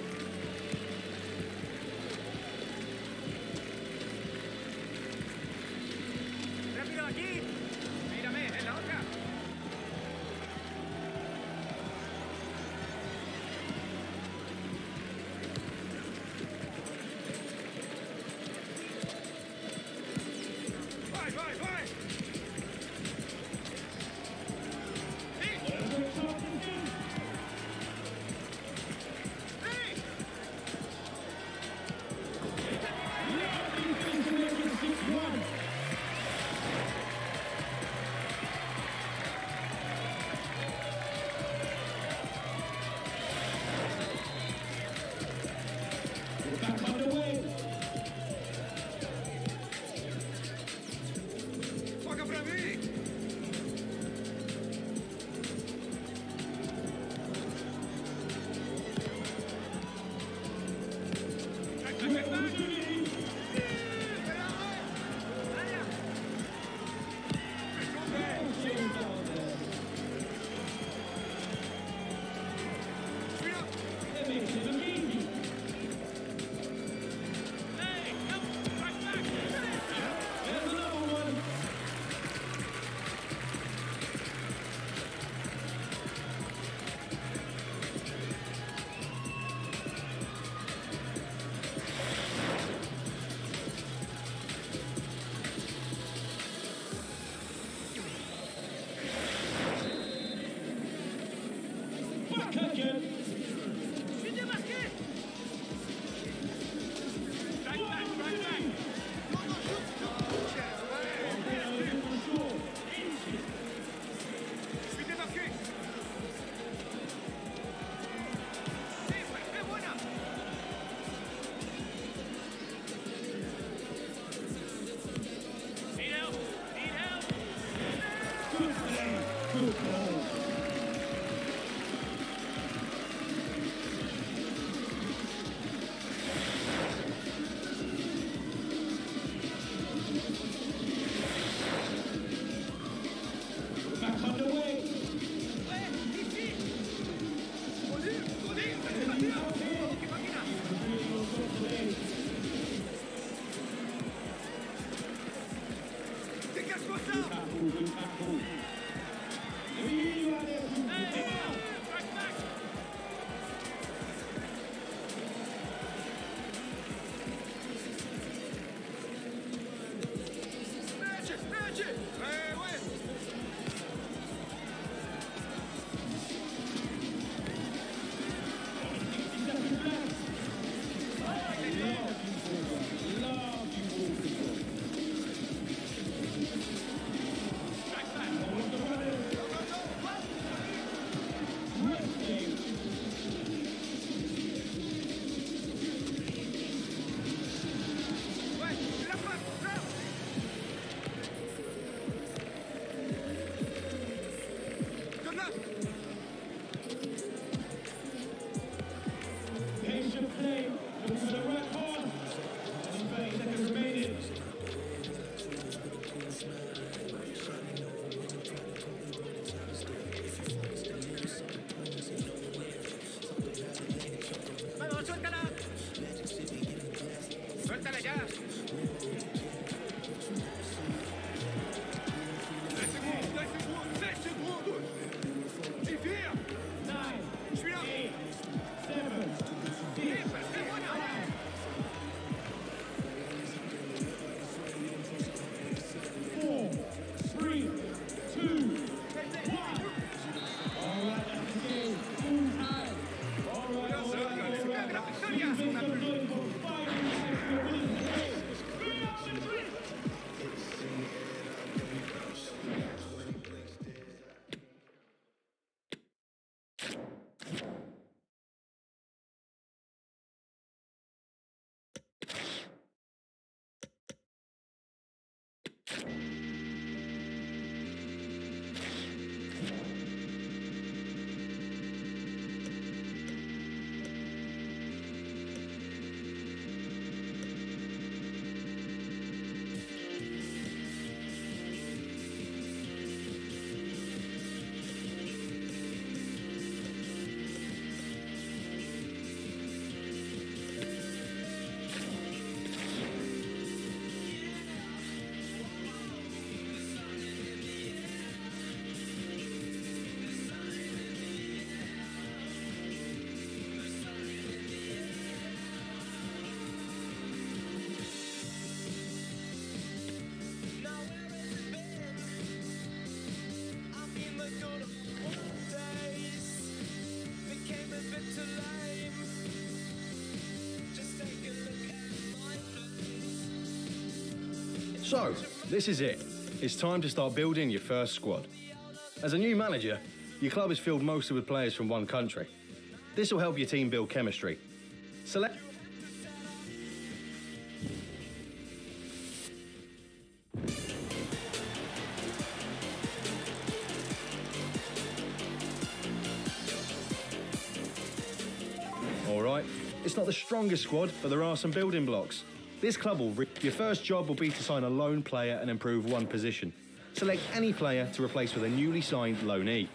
¡Rápido aquí! ¡Mírame, en la otra! ¡Vai, vai, vai! of play. Look to the right corner. 30 seconds remaining. Vamos, suéltala. Suéltala ya. 10 secondes, 10 secondes, 10 secondes. Enfia. 9, Je suis là. 8, 7, 6, 5, 4, 3, 2, 1. All right, that's the game. Full time. All right, all right, all right. Defense are good for 5 minutes. They're winning the game. So, this is it. It's time to start building your first squad. As a new manager, your club is filled mostly with players from one country. This will help your team build chemistry. Select. All right, it's not the strongest squad, but there are some building blocks. This club will... Your first job will be to sign a loan player and improve one position. Select any player to replace with a newly signed loanee.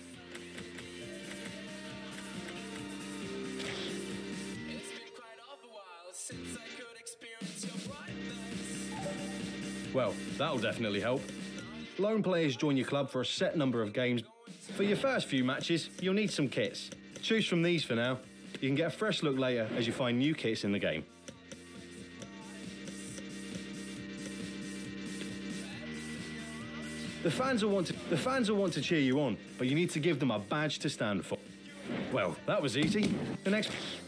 Well, that'll definitely help. Loan players join your club for a set number of games. For your first few matches, you'll need some kits. Choose from these for now. You can get a fresh look later as you find new kits in the game. The fans will want to cheer you on, but you need to give them a badge to stand for. Well, that was easy. The next...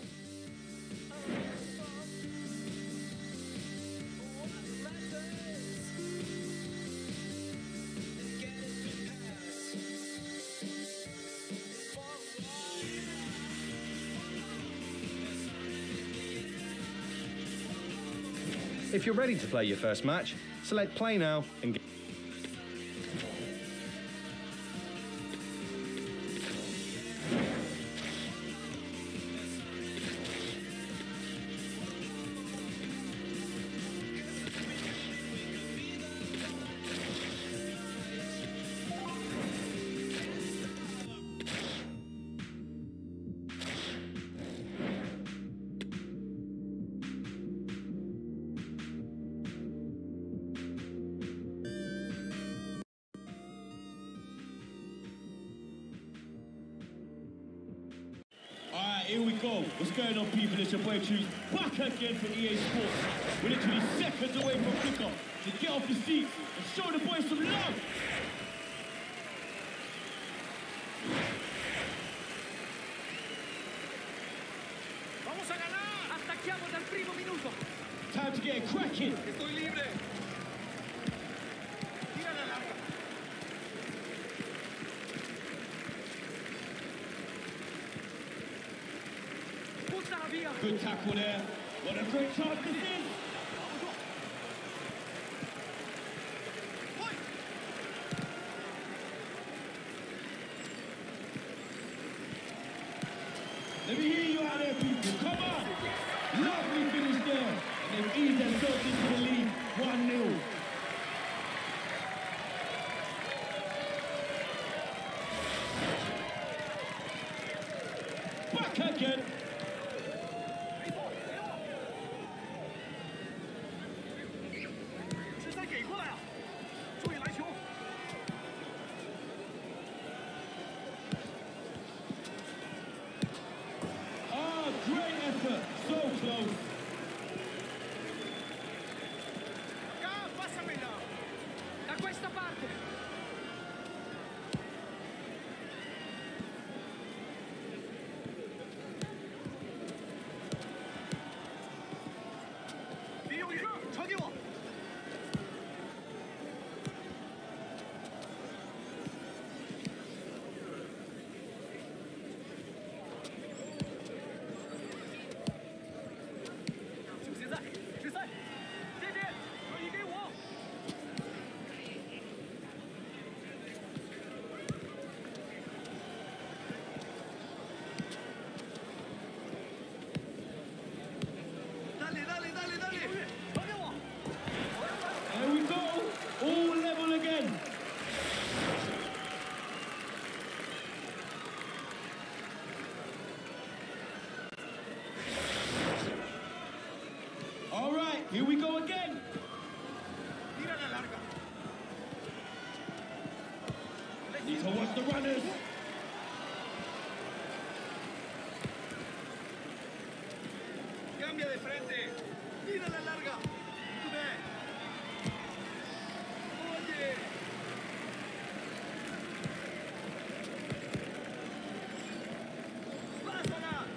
If you're ready to play your first match, select Play Now and get... Here we go. What's going on, people? It's your boy Chews back again for EA Sports. We're literally seconds away from kickoff. So get off your seats and show the boys some love. Vamos a ganar. Attacchiamo dal primo minuto. Time to get it cracking. Estoy libre. Tira la larga. Puntala via. Good tackle there. What a great chance this is. Let me hear you out. out there, people. Come on. Lovely finish there. And they've eased themselves into the lead. 1-0. Back again. Great effort, so close. Passamela! Da questa parte! 저기 와! There we go, all level again. All right, here we go again. Need to watch the runners. Cambia de frente. Tírala larga. Oye. Pásala.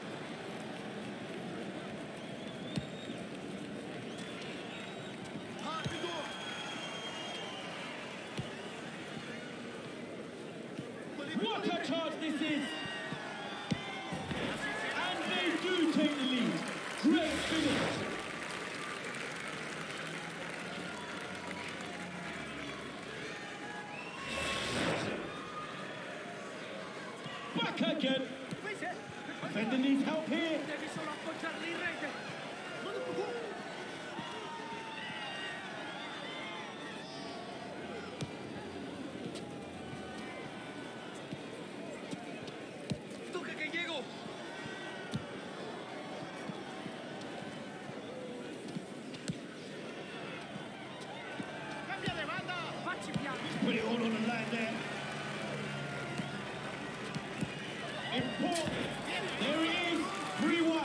What a charge this is. And they do take the lead. Great finish. Back again. Defender needs help here. Devi solo appoggiarli in rete. Toca che llego. Cambia de banda. Facci piano. Put it all on the line there. Important. There it is. 3-1.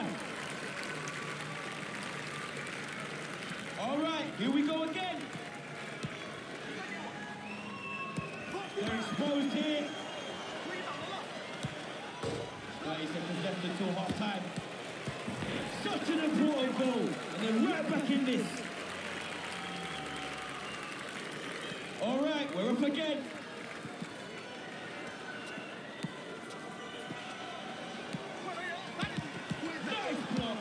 All right, here we go again. They're exposed here. 30 seconds left until half time. Such an important goal. And they're right back in this. All right, we're up again. Nice block.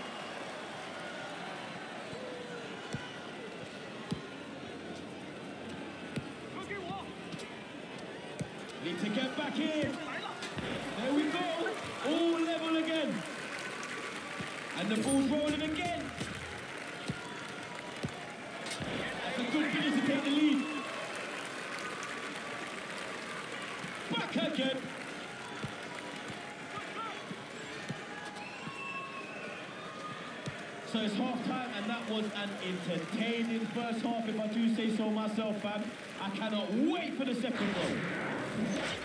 Need to get back in. There we go. All level again. And the ball's rolling again. That's a good finish to take the lead. Back again. So it's half time, and that was an entertaining first half, if I do say so myself, fam. I cannot wait for the second goal.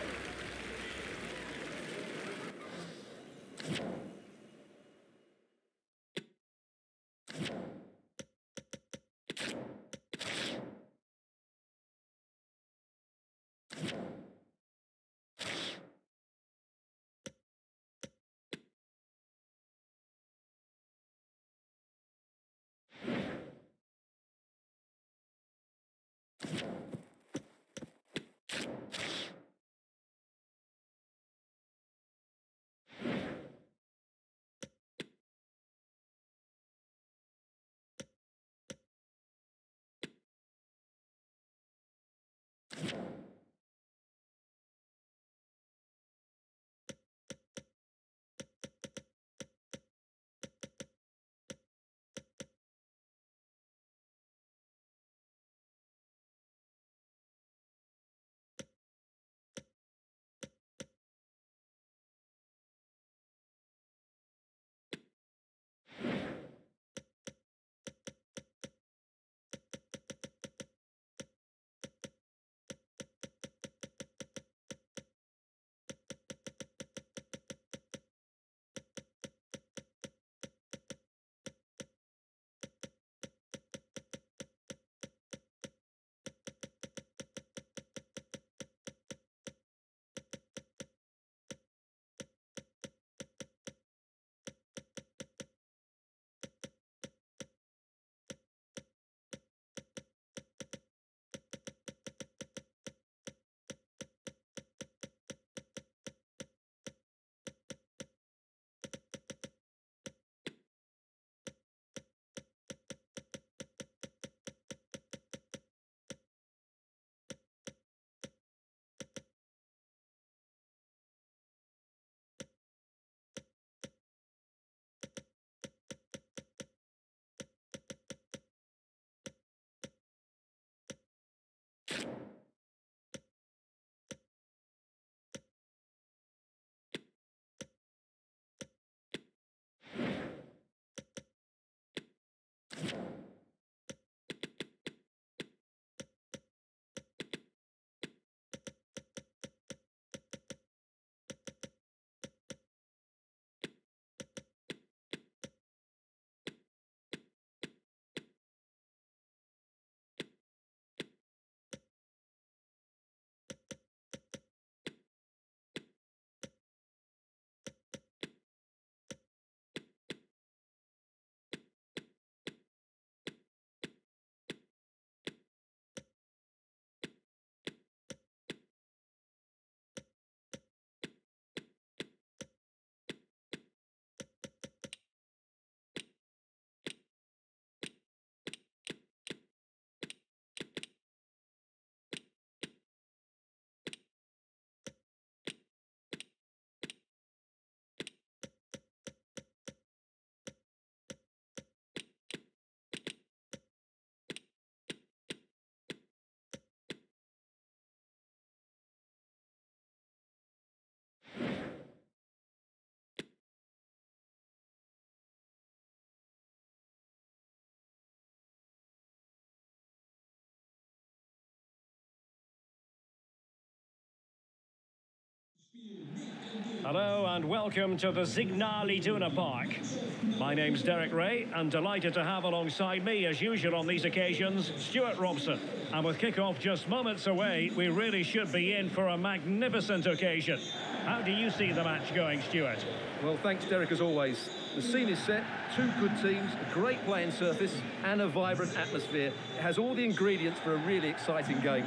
Hello and welcome to the Signal Iduna Park. My name's Derek Ray and delighted to have alongside me, as usual on these occasions, Stuart Robson. And with kick-off just moments away, we really should be in for a magnificent occasion. How do you see the match going, Stuart? Well, thanks, Derek, as always. The scene is set, two good teams, a great playing surface and a vibrant atmosphere. It has all the ingredients for a really exciting game.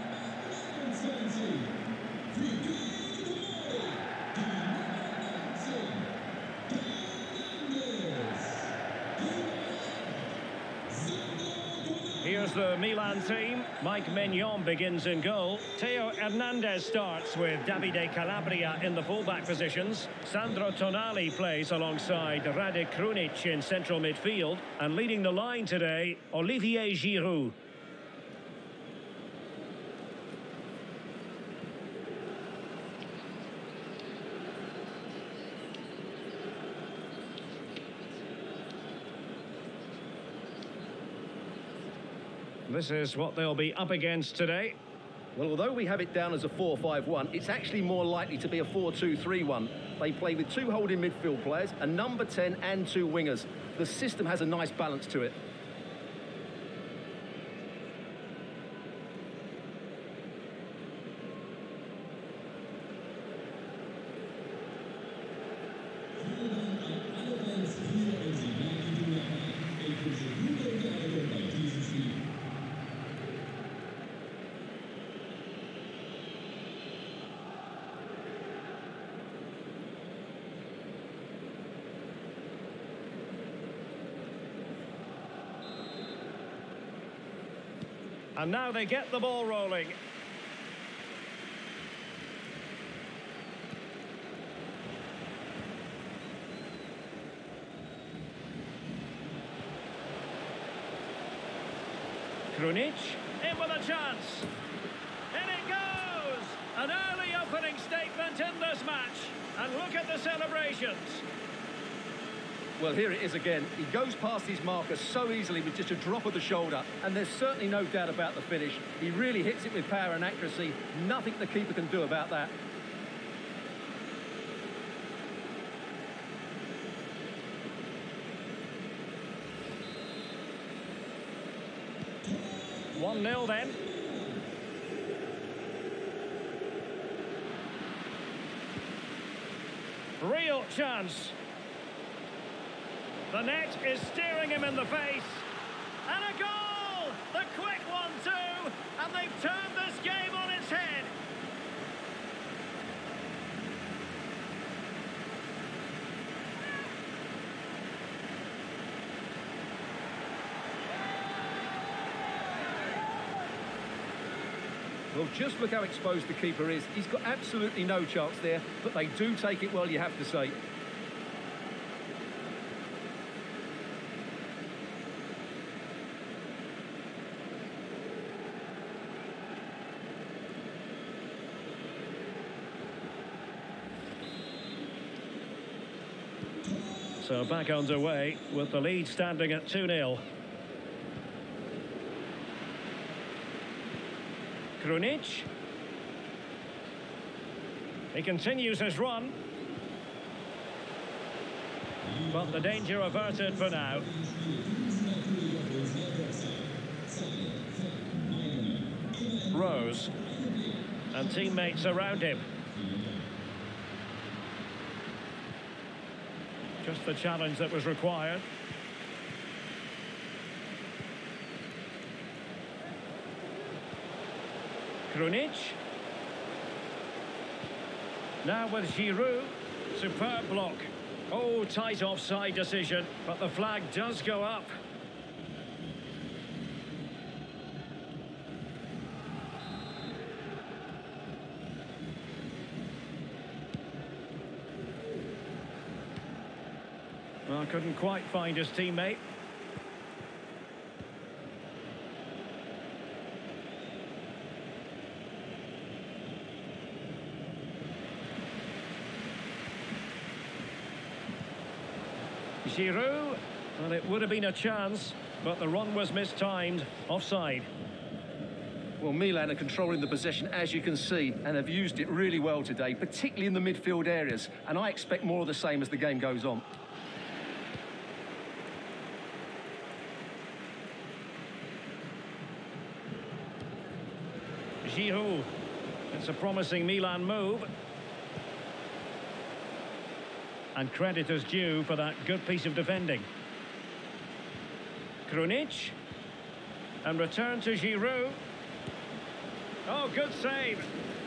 Here's the Milan team. Mike Maignan begins in goal. Theo Hernandez starts with Davide Calabria in the fullback positions. Sandro Tonali plays alongside Rade Krunic in central midfield. And leading the line today, Olivier Giroud. This is what they'll be up against today. Well, although we have it down as a 4-5-1, it's actually more likely to be a 4-2-3-1. They play with two holding midfield players, a number 10 and two wingers. The system has a nice balance to it. And now they get the ball rolling. Krunic, in with a chance. In it goes! An early opening statement in this match. And look at the celebrations. Well, here it is again. He goes past his marker so easily with just a drop of the shoulder, and there's certainly no doubt about the finish. He really hits it with power and accuracy. Nothing the keeper can do about that. One 0 then. Real chance. The net is staring him in the face. And a goal! The quick one too! And they've turned this game on its head. Well, just look how exposed the keeper is. He's got absolutely no chance there, but they do take it well, you have to say. So back underway with the lead standing at 2-0. Krunic. He continues his run. But the danger averted for now. Rose. And teammates around him. Just the challenge that was required. Krunic. Now with Giroud. Superb block. Oh, tight offside decision, but the flag does go up. Well, couldn't quite find his teammate. Giroud, well, it would have been a chance, but the run was mistimed. Offside. Well, Milan are controlling the possession, as you can see, and have used it really well today, particularly in the midfield areas. And I expect more of the same as the game goes on. Giroud. It's a promising Milan move. And credit is due for that good piece of defending. Krunic. And return to Giroud. Oh, good save.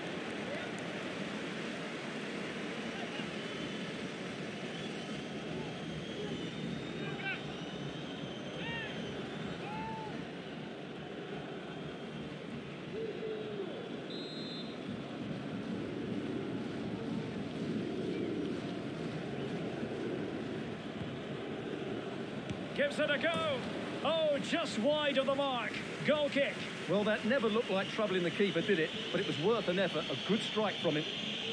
Gives it a go. Oh, just wide of the mark. Goal kick. Well, that never looked like troubling the keeper, did it? But it was worth an effort. A good strike from him.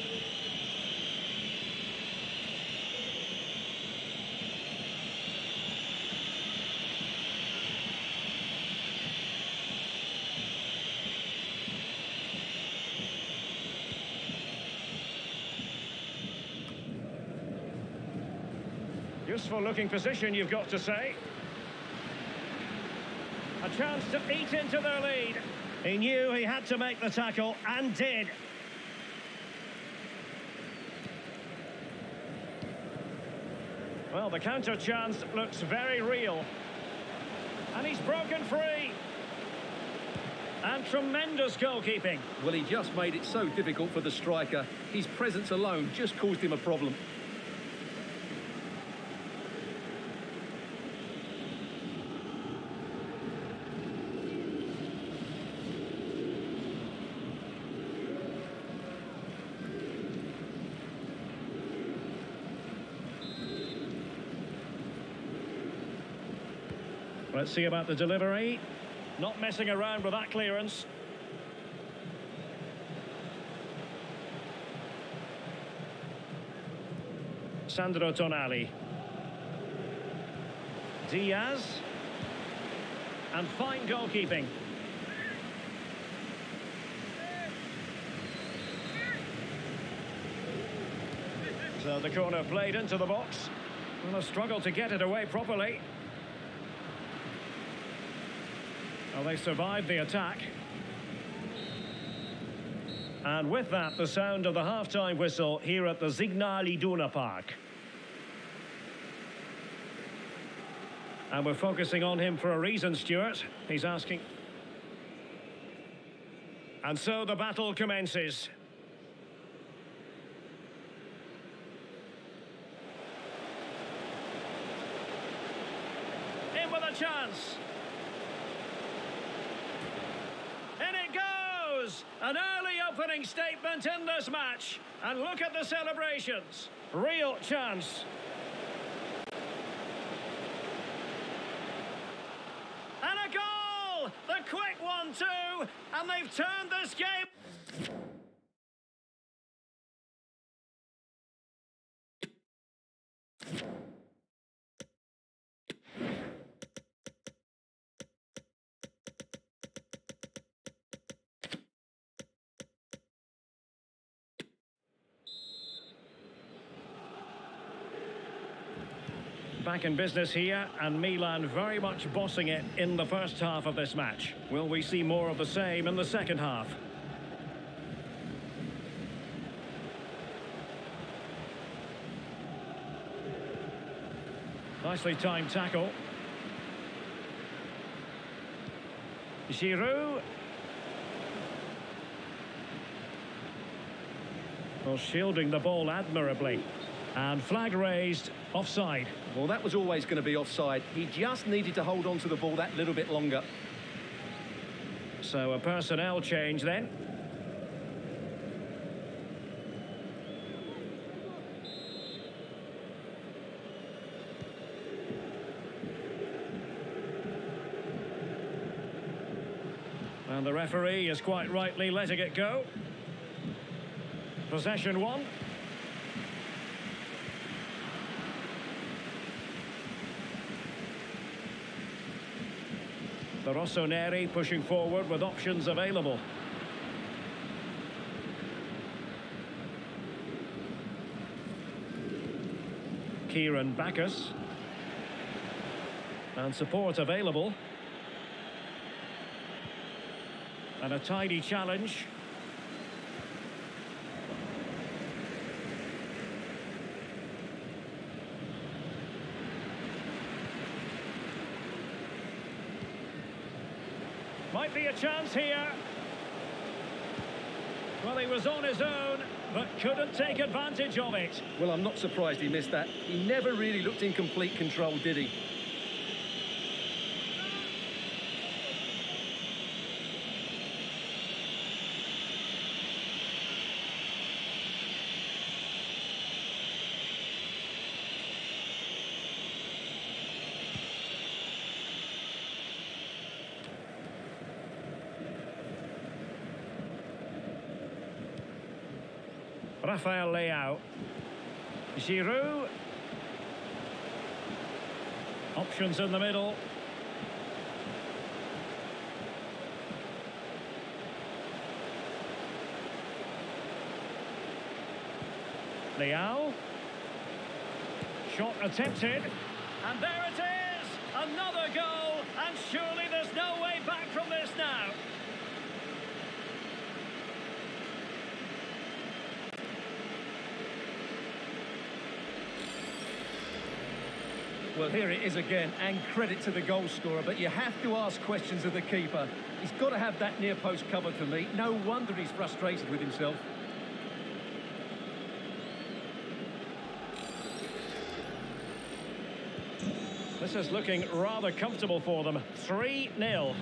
Useful looking position, you've got to say. A chance to eat into their lead. He knew he had to make the tackle, and did. Well, the counter chance looks very real. And he's broken free. And tremendous goalkeeping. Well, he just made it so difficult for the striker. His presence alone just caused him a problem. Let's see about the delivery. Not messing around with that clearance. Sandro Tonali. Diaz. And fine goalkeeping. So the corner played into the box. And a struggle to get it away properly. Well, they survived the attack. And with that, the sound of the half-time whistle here at the Signal Iduna Park. And we're focusing on him for a reason, Stuart. He's asking. And so the battle commences. In with a chance. An early opening statement in this match. And look at the celebrations. Real chance. And a goal! The quick 1-2. And they've turned this game. Back in business here, and Milan very much bossing it in the first half of this match. Will we see more of the same in the second half? Nicely timed tackle. Giroud. Well, shielding the ball admirably. And flag raised, offside. Well, that was always going to be offside. He just needed to hold on to the ball that little bit longer. So a personnel change then. And the referee is quite rightly letting it go. Possession one. The Rossoneri pushing forward with options available. Kieran Backus. And support available. And a tidy challenge. Might be a chance here. Well, he was on his own, but couldn't take advantage of it. Well, I'm not surprised he missed that. He never really looked in complete control, did he? Rafael Leao. Giroud. Options in the middle. Leao. Shot attempted. And there it is! Another goal! And surely there's no way back from this now. Well, here it is again, and credit to the goal scorer, but you have to ask questions of the keeper. He's got to have that near post covered for me. No wonder he's frustrated with himself. This is looking rather comfortable for them. 3-0.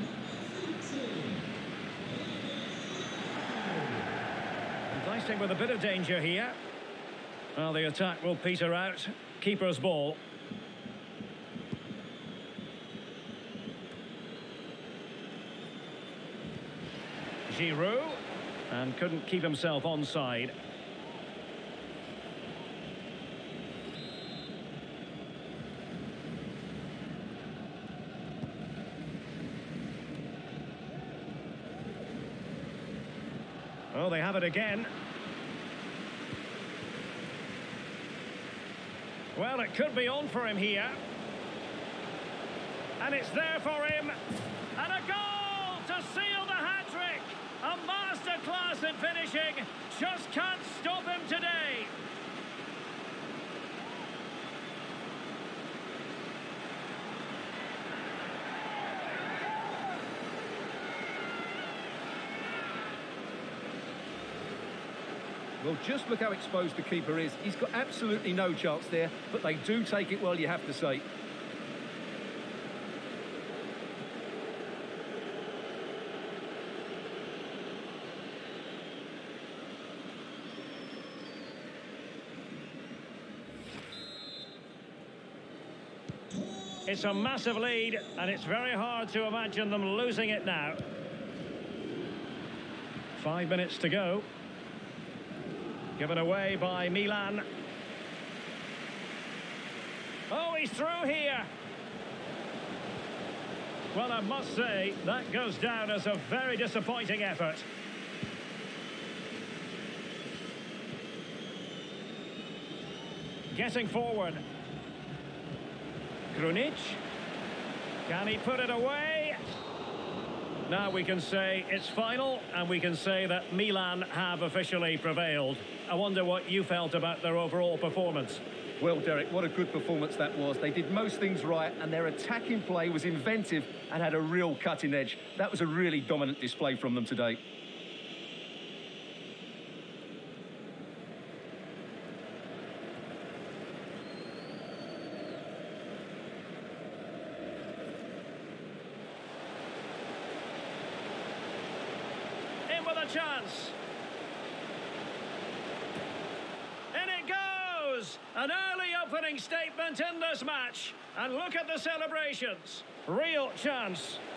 Dicing with a bit of danger here. Well, the attack will peter out. Keeper's ball. Giroud, and couldn't keep himself onside. Oh, they have it again. Well, it could be on for him here. And it's there for him. And a goal to seal the hat-trick. A masterclass in finishing. Just can't stop him today. Well, just look how exposed the keeper is. He's got absolutely no chance there, but they do take it well, you have to say. It's a massive lead, and it's very hard to imagine them losing it now. 5 minutes to go. Given away by Milan. Oh, he's through here. Well, I must say, that goes down as a very disappointing effort. Getting forward. Krunic. Can he put it away? Now we can say it's final, and we can say that Milan have officially prevailed. I wonder what you felt about their overall performance. Well, Derek, what a good performance that was. They did most things right, and their attacking play was inventive and had a real cutting edge. That was a really dominant display from them today. Chance. In it goes! An early opening statement in this match. And look at the celebrations. Real chance.